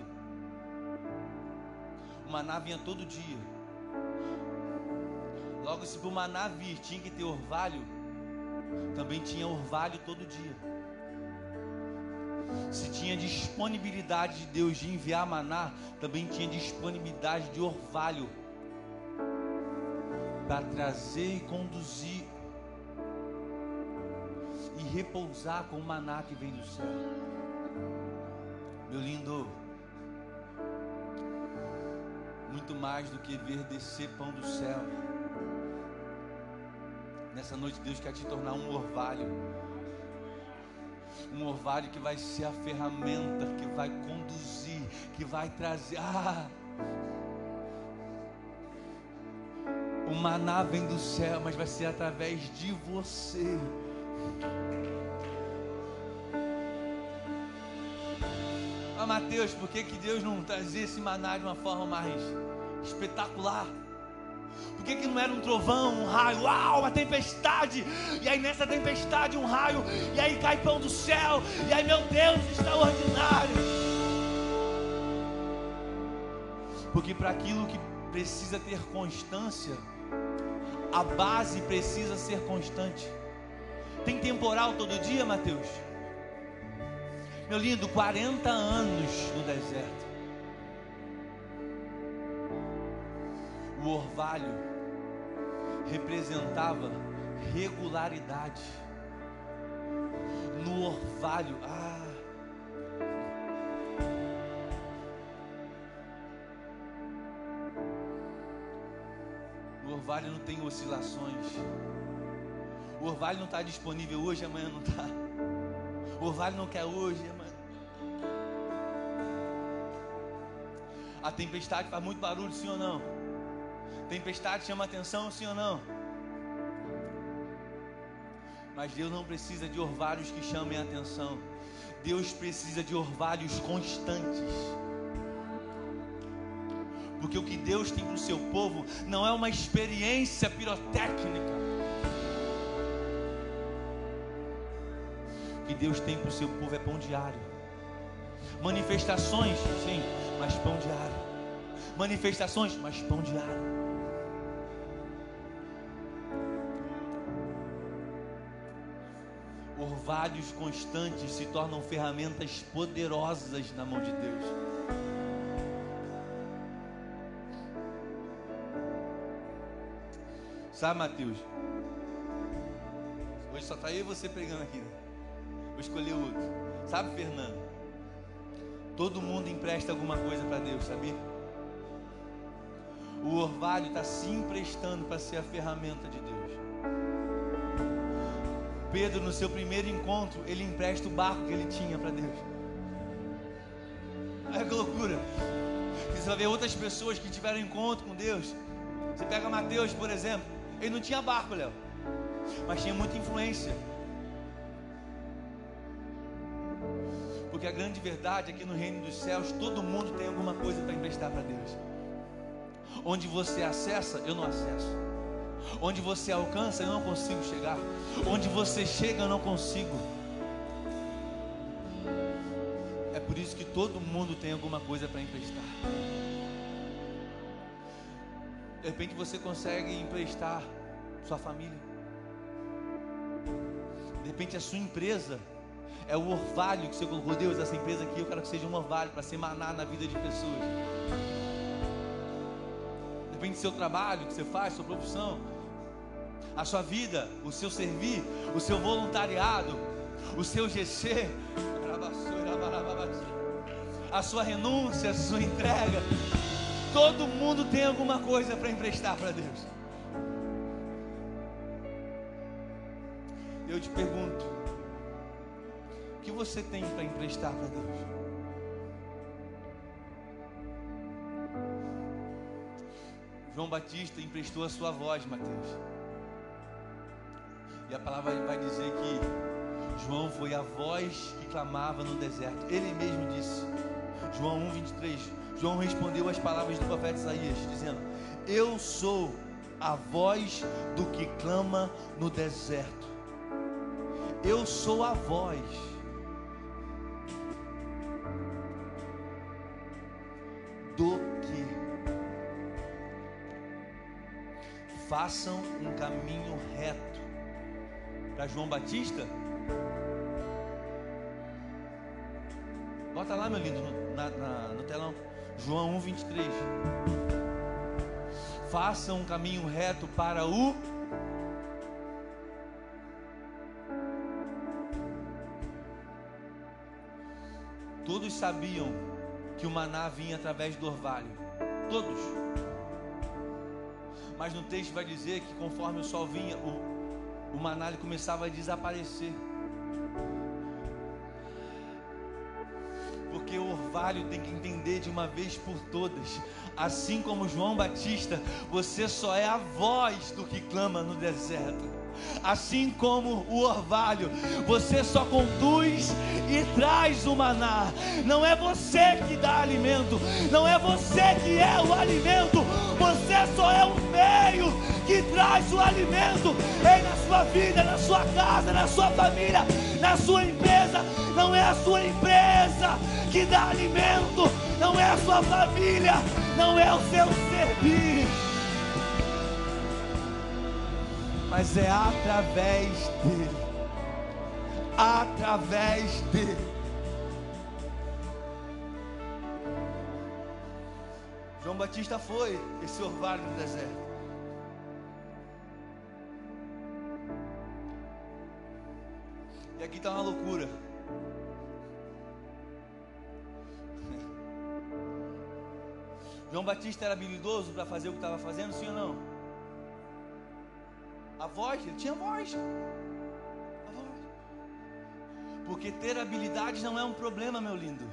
O maná vinha todo dia. Logo, se para o maná vir tinha que ter orvalho, também tinha orvalho todo dia. Se tinha disponibilidade de Deus de enviar maná, também tinha disponibilidade de orvalho para trazer e conduzir e repousar com o maná que vem do céu. Meu lindo, muito mais do que ver descer pão do céu, nessa noite Deus quer te tornar um orvalho que vai ser a ferramenta que vai conduzir, que vai trazer. O maná vem do céu, mas vai ser através de você. Mateus, por que Deus não trazia esse maná de uma forma mais espetacular? Por que não era um trovão, um raio, uau, uma tempestade, e aí nessa tempestade um raio, e aí cai pão do céu, e aí, meu Deus, extraordinário? Porque para aquilo que precisa ter constância, a base precisa ser constante. Tem temporal todo dia, Mateus? Meu lindo, 40 anos no deserto. O orvalho representava regularidade. No orvalho, o orvalho não tem oscilações. O orvalho não está disponível hoje, amanhã não está. O orvalho não quer hoje, amanhã. A tempestade faz muito barulho, sim ou não? Tempestade chama atenção, sim ou não? Mas Deus não precisa de orvalhos que chamem a atenção. Deus precisa de orvalhos constantes. Porque o que Deus tem para o seu povo não é uma experiência pirotécnica. O que Deus tem para o seu povo é pão diário. Manifestações, sim, mas pão diário. Manifestações, mas pão diário. Orvalhos constantes se tornam ferramentas poderosas na mão de Deus. Sabe, Mateus? Hoje só está eu e você pregando aqui, né? Vou escolher outro. Sabe, Fernando? Todo mundo empresta alguma coisa para Deus, sabia? O orvalho está se emprestando para ser a ferramenta de Deus. Pedro, no seu primeiro encontro, ele empresta o barco que ele tinha para Deus. Olha que loucura. Você vai ver outras pessoas que tiveram encontro com Deus. Você pega Mateus, por exemplo. Ele não tinha barco, Léo, mas tinha muita influência. Porque a grande verdade é que no reino dos céus todo mundo tem alguma coisa para emprestar para Deus. Onde você acessa, eu não acesso. Onde você alcança, eu não consigo chegar. Onde você chega, eu não consigo. É por isso que todo mundo tem alguma coisa para emprestar. De repente você consegue emprestar sua família. De repente a sua empresa é o orvalho que você colocou. Deus, essa empresa aqui eu quero que seja um orvalho para ser maná na vida de pessoas. De repente seu trabalho que você faz, sua profissão, a sua vida, o seu servir, o seu voluntariado, o seu GC, a sua renúncia, a sua entrega. Todo mundo tem alguma coisa para emprestar para Deus. Eu te pergunto, o que você tem para emprestar para Deus? João Batista emprestou a sua voz, Mateus. E a palavra vai dizer que João foi a voz que clamava no deserto. Ele mesmo disse, João 1:23, João respondeu às palavras do profeta Isaías, dizendo: eu sou a voz do que clama no deserto. Eu sou a voz. Do que? Façam um caminho reto. Para João Batista, bota lá, meu lindo, no telão, João 1:23. Façam um caminho reto para o... Todos sabiam que o maná vinha através do orvalho. Todos. Mas no texto vai dizer que conforme o sol vinha, o maná ele começava a desaparecer. Porque o orvalho tem que entender de uma vez por todas, assim como João Batista, você só é a voz do que clama no deserto. Assim como o orvalho, você só conduz e traz o maná. Não é você que dá alimento, não é você que é o alimento, você só é o meio que traz o alimento. Ei, na sua vida, na sua casa, na sua família, na sua empresa, não é a sua empresa que dá alimento, não é a sua família, não é o seu servir, mas é através dele. Através dele. João Batista foi esse orvalho no deserto. E aqui está uma loucura. João Batista era habilidoso para fazer o que estava fazendo, sim ou não? A voz, ele tinha voz. A voz. Porque ter habilidade não é um problema, meu lindo.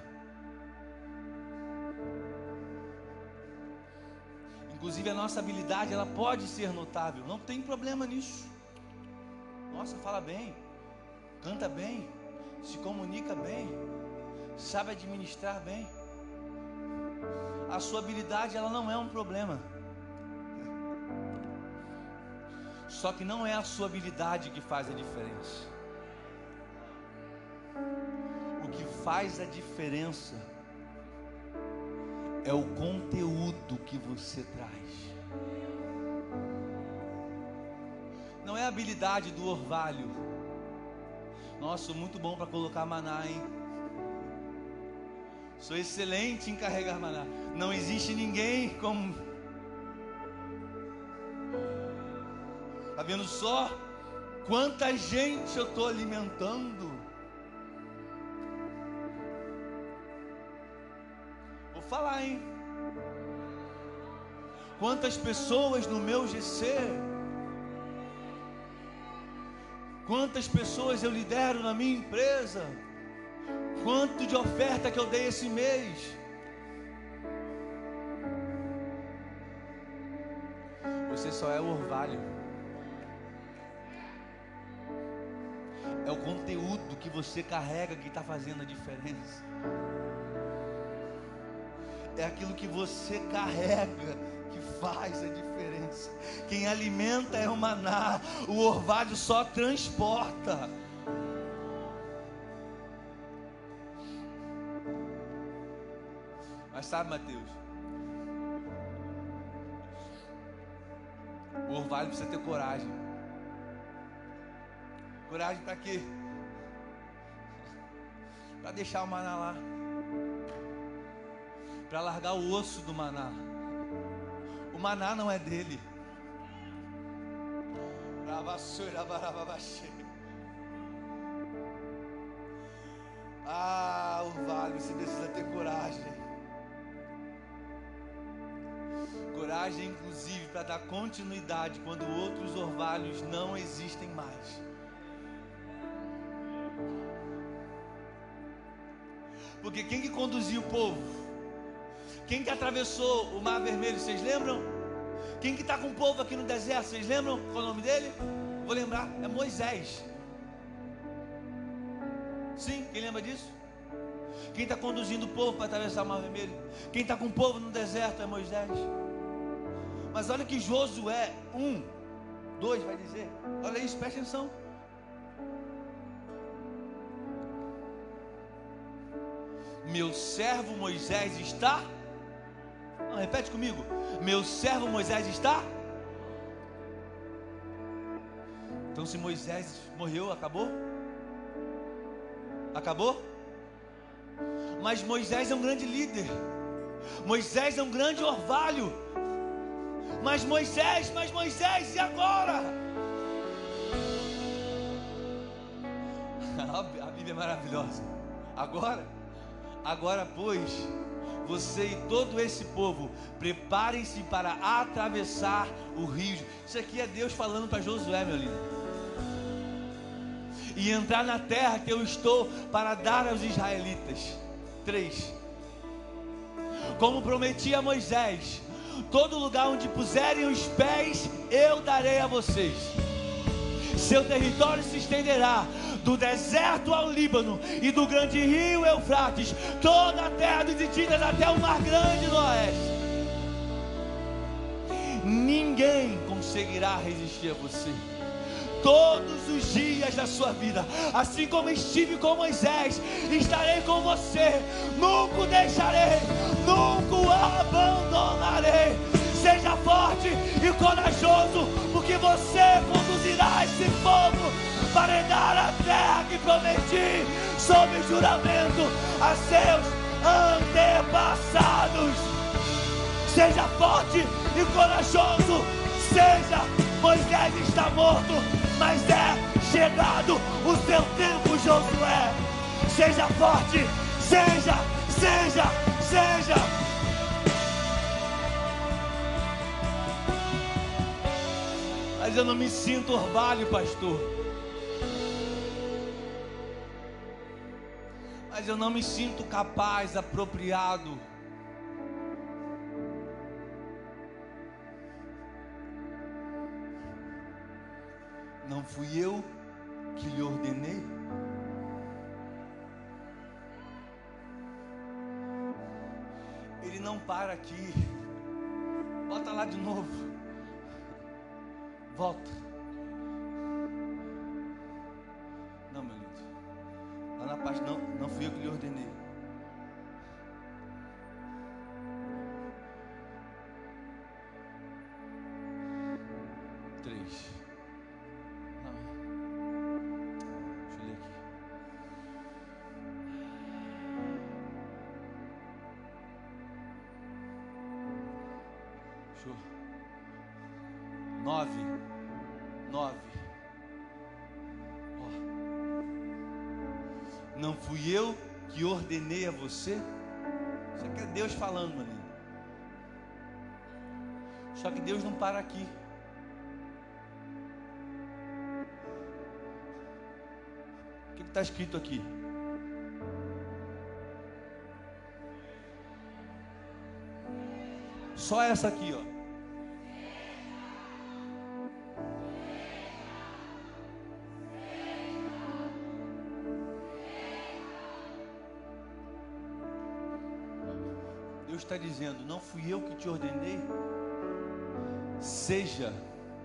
Inclusive a nossa habilidade, ela pode ser notável. Não tem problema nisso. Nossa, fala bem, canta bem, se comunica bem, sabe administrar bem. A sua habilidade, ela não é um problema. Só que não é a sua habilidade que faz a diferença. O que faz a diferença é o conteúdo que você traz. Não é a habilidade do orvalho. Nossa, sou muito bom para colocar maná, hein? Sou excelente em carregar maná. Não existe ninguém como... Está vendo só quanta gente eu estou alimentando? Vou falar, hein? Quantas pessoas no meu GC? Quantas pessoas eu lidero na minha empresa? Quanto de oferta que eu dei esse mês? Você só é o orvalho. É o conteúdo que você carrega que está fazendo a diferença. É aquilo que você carrega que faz a diferença. Quem alimenta é o maná. O orvalho só transporta. Mas sabe, Mateus, O orvalho precisa ter coragem. Coragem para quê? Para deixar o maná lá. Para largar o osso do maná. O maná não é dele. Ah, orvalho, você precisa ter coragem. Coragem, inclusive, para dar continuidade quando outros orvalhos não existem mais. Porque quem que conduziu o povo? Quem que atravessou o Mar Vermelho, vocês lembram? Quem que está com o povo aqui no deserto, vocês lembram qual é o nome dele? Vou lembrar, é Moisés. Sim, quem lembra disso? Quem está conduzindo o povo para atravessar o Mar Vermelho? Quem está com o povo no deserto é Moisés. Mas olha que Josué 1:2 vai dizer. Olha isso, presta atenção. Meu servo Moisés está... Não, repete comigo. Meu servo Moisés está... Então se Moisés morreu, acabou? Acabou? Mas Moisés é um grande líder. Moisés é um grande orvalho. Mas Moisés, e agora? A Bíblia é maravilhosa. Agora pois, você e todo esse povo, preparem-se para atravessar o rio. Isso aqui é Deus falando para Josué, meu lindo. E entrar na terra que eu estou para dar aos israelitas. 3. Como prometi a Moisés, todo lugar onde puserem os pés, eu darei a vocês. Seu território se estenderá do deserto ao Líbano e do grande rio Eufrates, toda a terra dos hititas até o mar grande no oeste. Ninguém conseguirá resistir a você todos os dias da sua vida. Assim como estive com Moisés, estarei com você. Nunca o deixarei, nunca o abandonarei. Seja forte e corajoso, porque você conduzirá esse povo para herdar a terra que prometi sob juramento a seus antepassados. Seja forte e corajoso. Moisés está morto, mas é chegado o seu tempo, Josué. Seja forte, seja. Mas eu não me sinto orvalho, pastor. Mas eu não me sinto capaz, apropriado. Não fui eu que lhe ordenei? Ele não para aqui. Bota lá de novo. Volta. Não, meu lindo. Lá na parte, não fui eu que lhe ordenei. Show. 9. Não fui eu que ordenei a você? Isso aqui é Deus falando, meu lindo. Só que Deus não para aqui. O que está escrito aqui? Só essa aqui, ó. Deus está dizendo: não fui eu que te ordenei? Seja.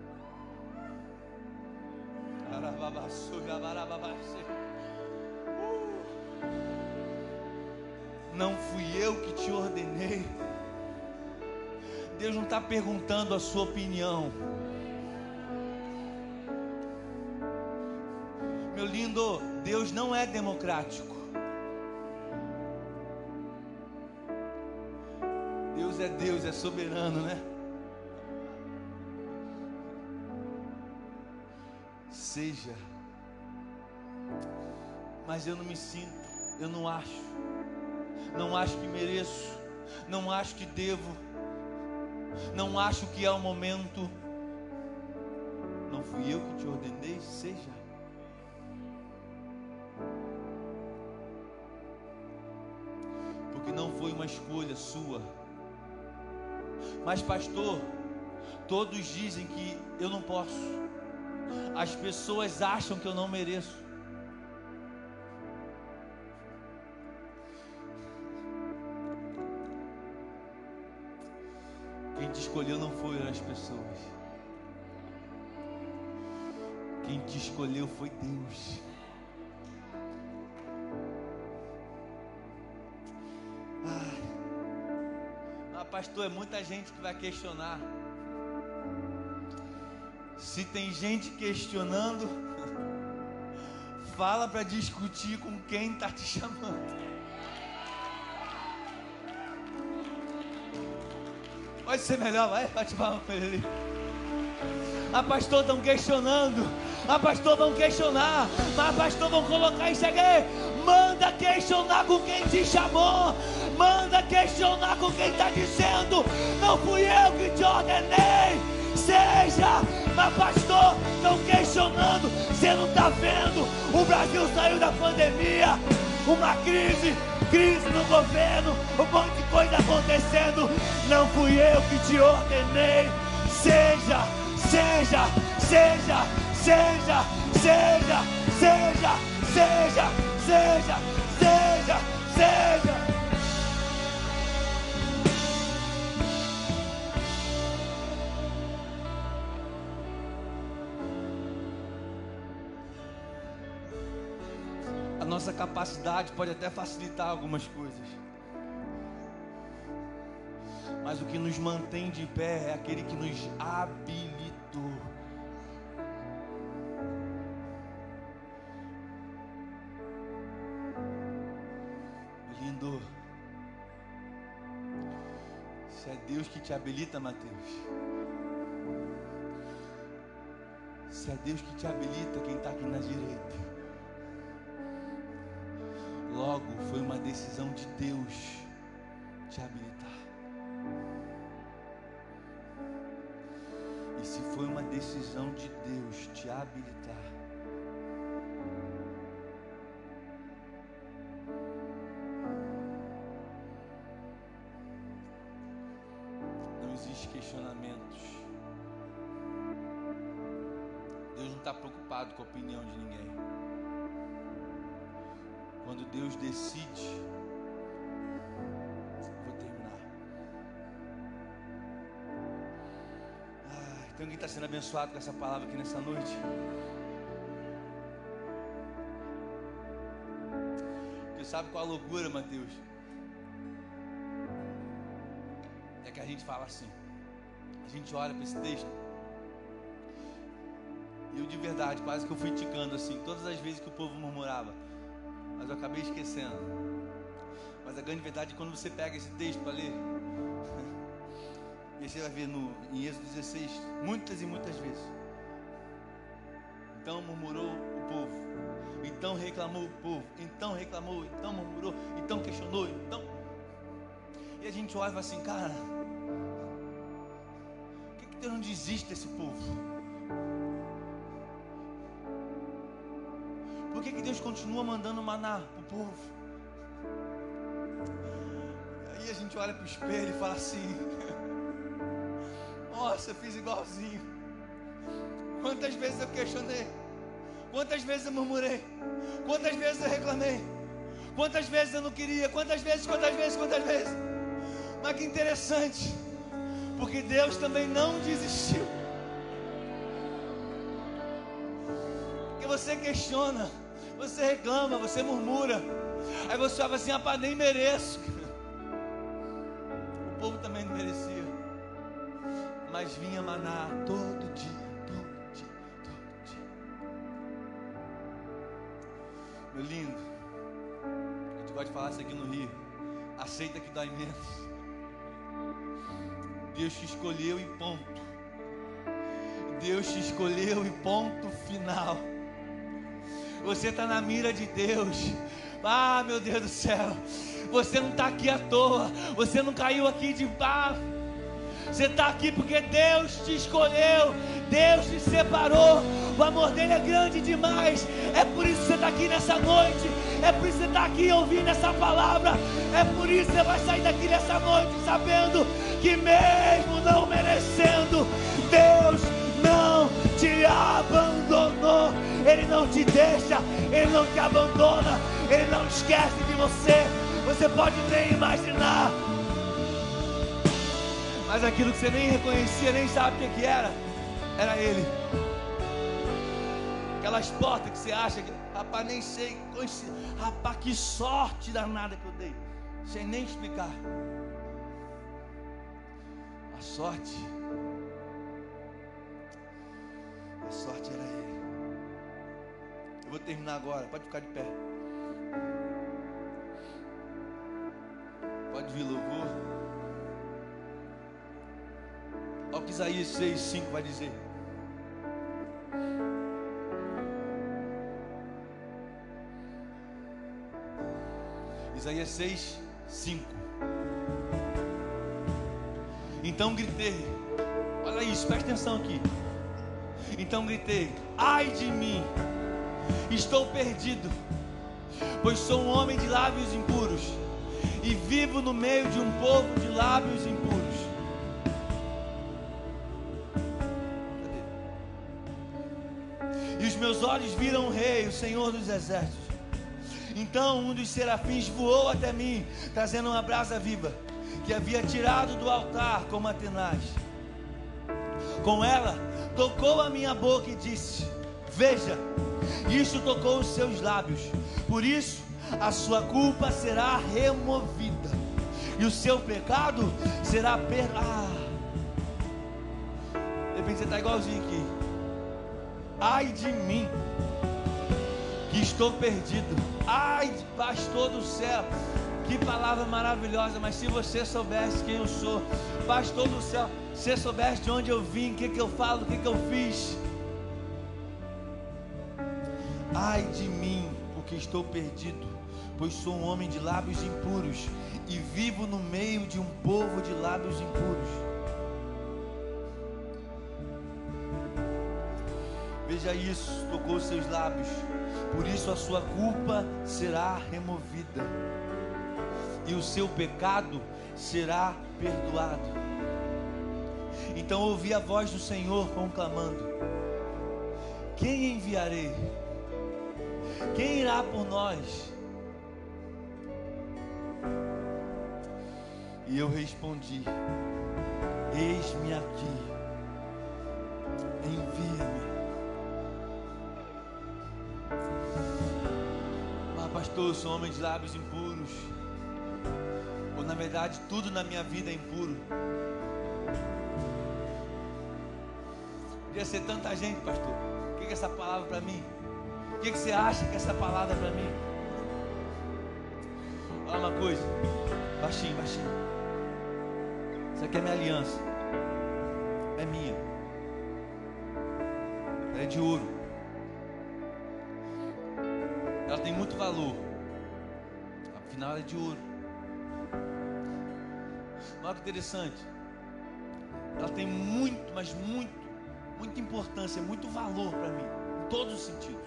Não fui eu que te ordenei. Deus não está perguntando a sua opinião. Lindo, Deus não é democrático. Deus, é soberano, né? Seja. Mas eu não me sinto, eu não acho que mereço, não acho que devo, não acho que é o momento. Não fui eu que te ordenei, seja. Porque não foi uma escolha sua. Mas pastor, todos dizem que eu não posso. As pessoas acham que eu não mereço. Quem te escolheu não foram as pessoas. Quem te escolheu foi Deus. Pastor, é muita gente que vai questionar. Se tem gente questionando, fala para discutir com quem está te chamando. Pode ser melhor, vai, bate palma com ele ali. Pastor, estão questionando. Pastor, vão questionar. Pastor, vão colocar isso aqui. Manda questionar com quem te chamou. Manda questionar com quem está dizendo: não fui eu que te ordenei. Seja. Mas pastor, estão questionando. Você não está vendo? O Brasil saiu da pandemia. Uma crise no governo, um monte de coisa acontecendo. Não fui eu que te ordenei. Seja. A nossa capacidade pode até facilitar algumas coisas, mas o que nos mantém de pé é aquele que nos habilitou. Lindo. Se é Deus que te habilita, Mateus. Se é Deus que te habilita, quem está aqui na direita. Logo, foi uma decisão de Deus te habilitar. E se foi uma decisão de Deus te habilitar, não existe questionamentos. Deus não está preocupado com a opinião de ninguém. Quando Deus decide, vou terminar. Tem alguém que está sendo abençoado com essa palavra aqui nessa noite? Porque sabe qual a loucura, Mateus? É que a gente fala assim, a gente olha para esse texto, e eu de verdade, quase que eu fui ticando assim, todas as vezes que o povo murmurava, mas eu acabei esquecendo. Mas a grande verdade é que quando você pega esse texto para ler, e você vai ver em Êxodo 16, muitas e muitas vezes. Então murmurou o povo, então reclamou o povo, então reclamou, então murmurou, então questionou, então... E a gente olha e fala assim, cara, por que Deus não desiste desse povo? Por que Deus continua mandando maná para o povo? Aí a gente olha para o espelho e fala assim, nossa, eu fiz igualzinho. Quantas vezes eu questionei? Quantas vezes eu murmurei? Quantas vezes eu reclamei? Quantas vezes eu não queria? Quantas vezes? Mas que interessante, porque Deus também não desistiu. Porque você questiona, você reclama, você murmura, aí você fala assim, rapaz, nem mereço. O povo também não merecia, mas vinha maná todo dia. Meu lindo, a gente gosta de falar isso aqui no Rio. Aceita que dói menos. Deus te escolheu e ponto. Deus te escolheu e ponto final. Você está na mira de Deus. Ah, meu Deus do céu. Você não está aqui à toa. Você não caiu aqui de baixo. Você está aqui porque Deus te escolheu. Deus te separou. O amor dele é grande demais. É por isso que você está aqui nessa noite. É por isso que você está aqui ouvindo essa palavra. É por isso que você vai sair daqui nessa noite sabendo que mesmo não merecendo, Deus não te abandonou. Ele não te deixa, Ele não te abandona, Ele não esquece de você. Você pode nem imaginar, mas aquilo que você nem reconhecia, nem sabe o que era Ele. Aquelas portas que você acha que, rapaz, nem sei, rapaz, que sorte danada que eu dei, sem nem explicar. A sorte era Ele. Eu vou terminar agora, pode ficar de pé. Pode vir louvor. Olha o que Isaías 6:5 vai dizer. Isaías 6:5. Então gritei. Olha isso, presta atenção aqui. Então gritei: ai de mim, estou perdido, pois sou um homem de lábios impuros e vivo no meio de um povo de lábios impuros. Cadê? E os meus olhos viram o Rei, o Senhor dos Exércitos. Então um dos serafins voou até mim, trazendo uma brasa viva, que havia tirado do altar com uma tenaz. Com ela tocou a minha boca e disse: veja, isso tocou os seus lábios, por isso a sua culpa será removida e o seu pecado será perdoado. De repente você está igualzinho aqui. Ai de mim, que estou perdido. Ai, pastor do céu, que palavra maravilhosa. Mas se você soubesse quem eu sou, pastor do céu, se você soubesse de onde eu vim, o que eu falo, o que eu fiz. Ai de mim, porque estou perdido, pois sou um homem de lábios impuros e vivo no meio de um povo de lábios impuros. Veja isso, tocou os seus lábios, por isso a sua culpa será removida e o seu pecado será perdoado. Então ouvi a voz do Senhor conclamando: quem enviarei? Quem irá por nós? E eu respondi: eis-me aqui, envia-me. Mas pastor, eu sou homem de lábios impuros. Ou na verdade tudo na minha vida é impuro. Podia ser tanta gente, pastor. O que é essa palavra para mim? O que você acha que essa palavra é para mim? Olha uma coisa, baixinho, baixinho. Isso aqui é minha aliança. É minha. Ela é de ouro. Ela tem muito valor. Afinal ela é de ouro. Olha que interessante. Ela tem muito, mas muita importância, muito valor para mim, em todos os sentidos.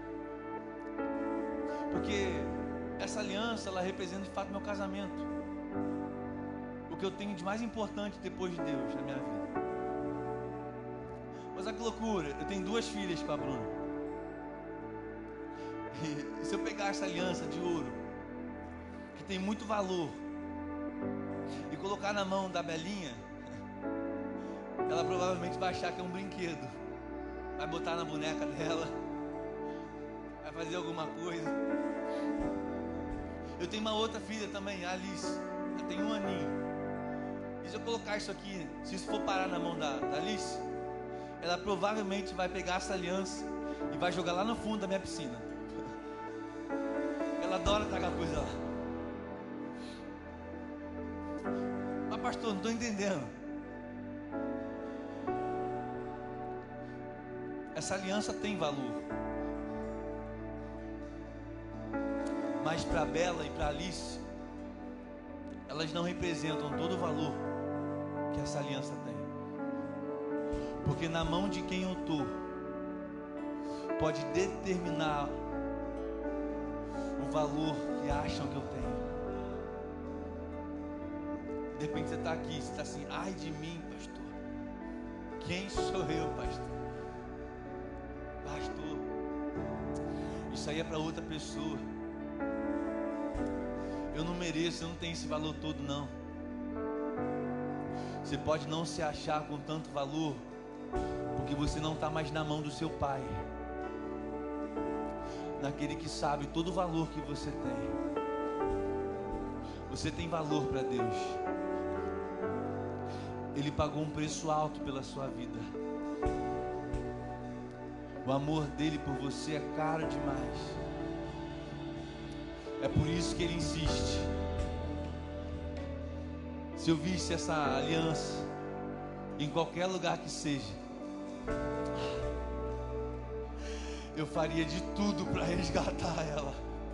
Porque essa aliança, ela representa de fato meu casamento. O que eu tenho de mais importante depois de Deus na minha vida. Mas olha que loucura, eu tenho 2 filhas com a Bruna. E se eu pegar essa aliança de ouro, que tem muito valor, e colocar na mão da Belinha, ela provavelmente vai achar que é um brinquedo. Vai botar na boneca dela, vai fazer alguma coisa. Eu tenho uma outra filha também, a Alice. Ela tem 1 aninho. E se eu colocar isso aqui, se isso for parar na mão da Alice, ela provavelmente vai pegar essa aliança e vai jogar lá no fundo da minha piscina. ela adora tacar coisa lá. Mas pastor, não estou entendendo. Essa aliança tem valor. Mas para Bela e para Alice, elas não representam todo o valor que essa aliança tem. Porque na mão de quem eu estou, pode determinar o valor que acham que eu tenho. De repente você está aqui, você está assim, ai de mim, pastor. Quem sou eu, pastor? Pastor, isso aí é para outra pessoa. Eu não mereço, eu não tenho esse valor todo não. Você pode não se achar com tanto valor, porque você não está mais na mão do seu pai, naquele que sabe todo o valor que você tem. Você tem valor para Deus. Ele pagou um preço alto pela sua vida. O amor dele por você é caro demais. É por isso que ele insiste. Se eu visse essa aliança em qualquer lugar que seja, eu faria de tudo para resgatar ela.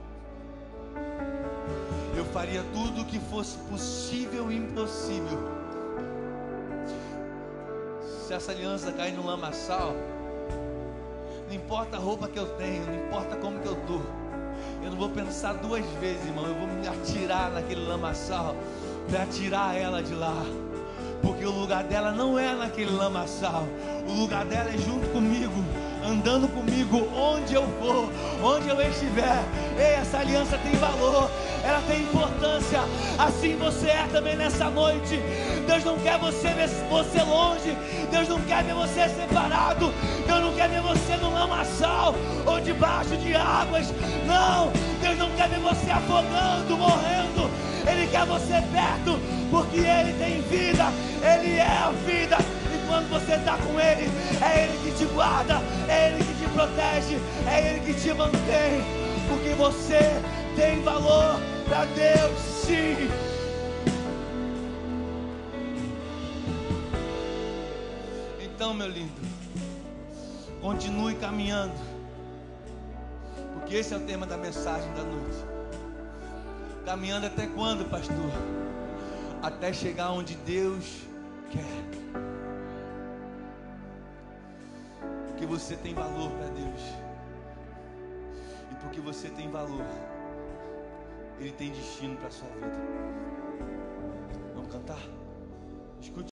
Eu faria tudo o que fosse possível e impossível. Se essa aliança cair no lamaçal, não importa a roupa que eu tenho, não importa como que eu estou, eu não vou pensar duas vezes, irmão. Eu vou me atirar naquele lamaçal para tirar ela de lá. Porque o lugar dela não é naquele lamaçal. O lugar dela é junto comigo, andando comigo onde eu for, onde eu estiver. Ei, essa aliança tem valor, ela tem importância. Assim você é também nessa noite. Deus não quer você longe. Deus não quer ver você separado. Deus não quer ver você no lamaçal ou debaixo de águas. Não, Deus não quer ver você afogando, morrendo. Ele quer você perto, porque Ele tem vida. Ele é a vida. E quando você está com Ele, é Ele que te guarda, é Ele que te protege, é Ele que te mantém. Porque você tem valor para Deus, sim. Então, meu lindo, continue caminhando, porque esse é o tema da mensagem da noite. Caminhando até quando, pastor? Até chegar onde Deus quer. Porque você tem valor para Deus. E porque você tem valor, Ele tem destino para a sua vida. Vamos cantar? Escute.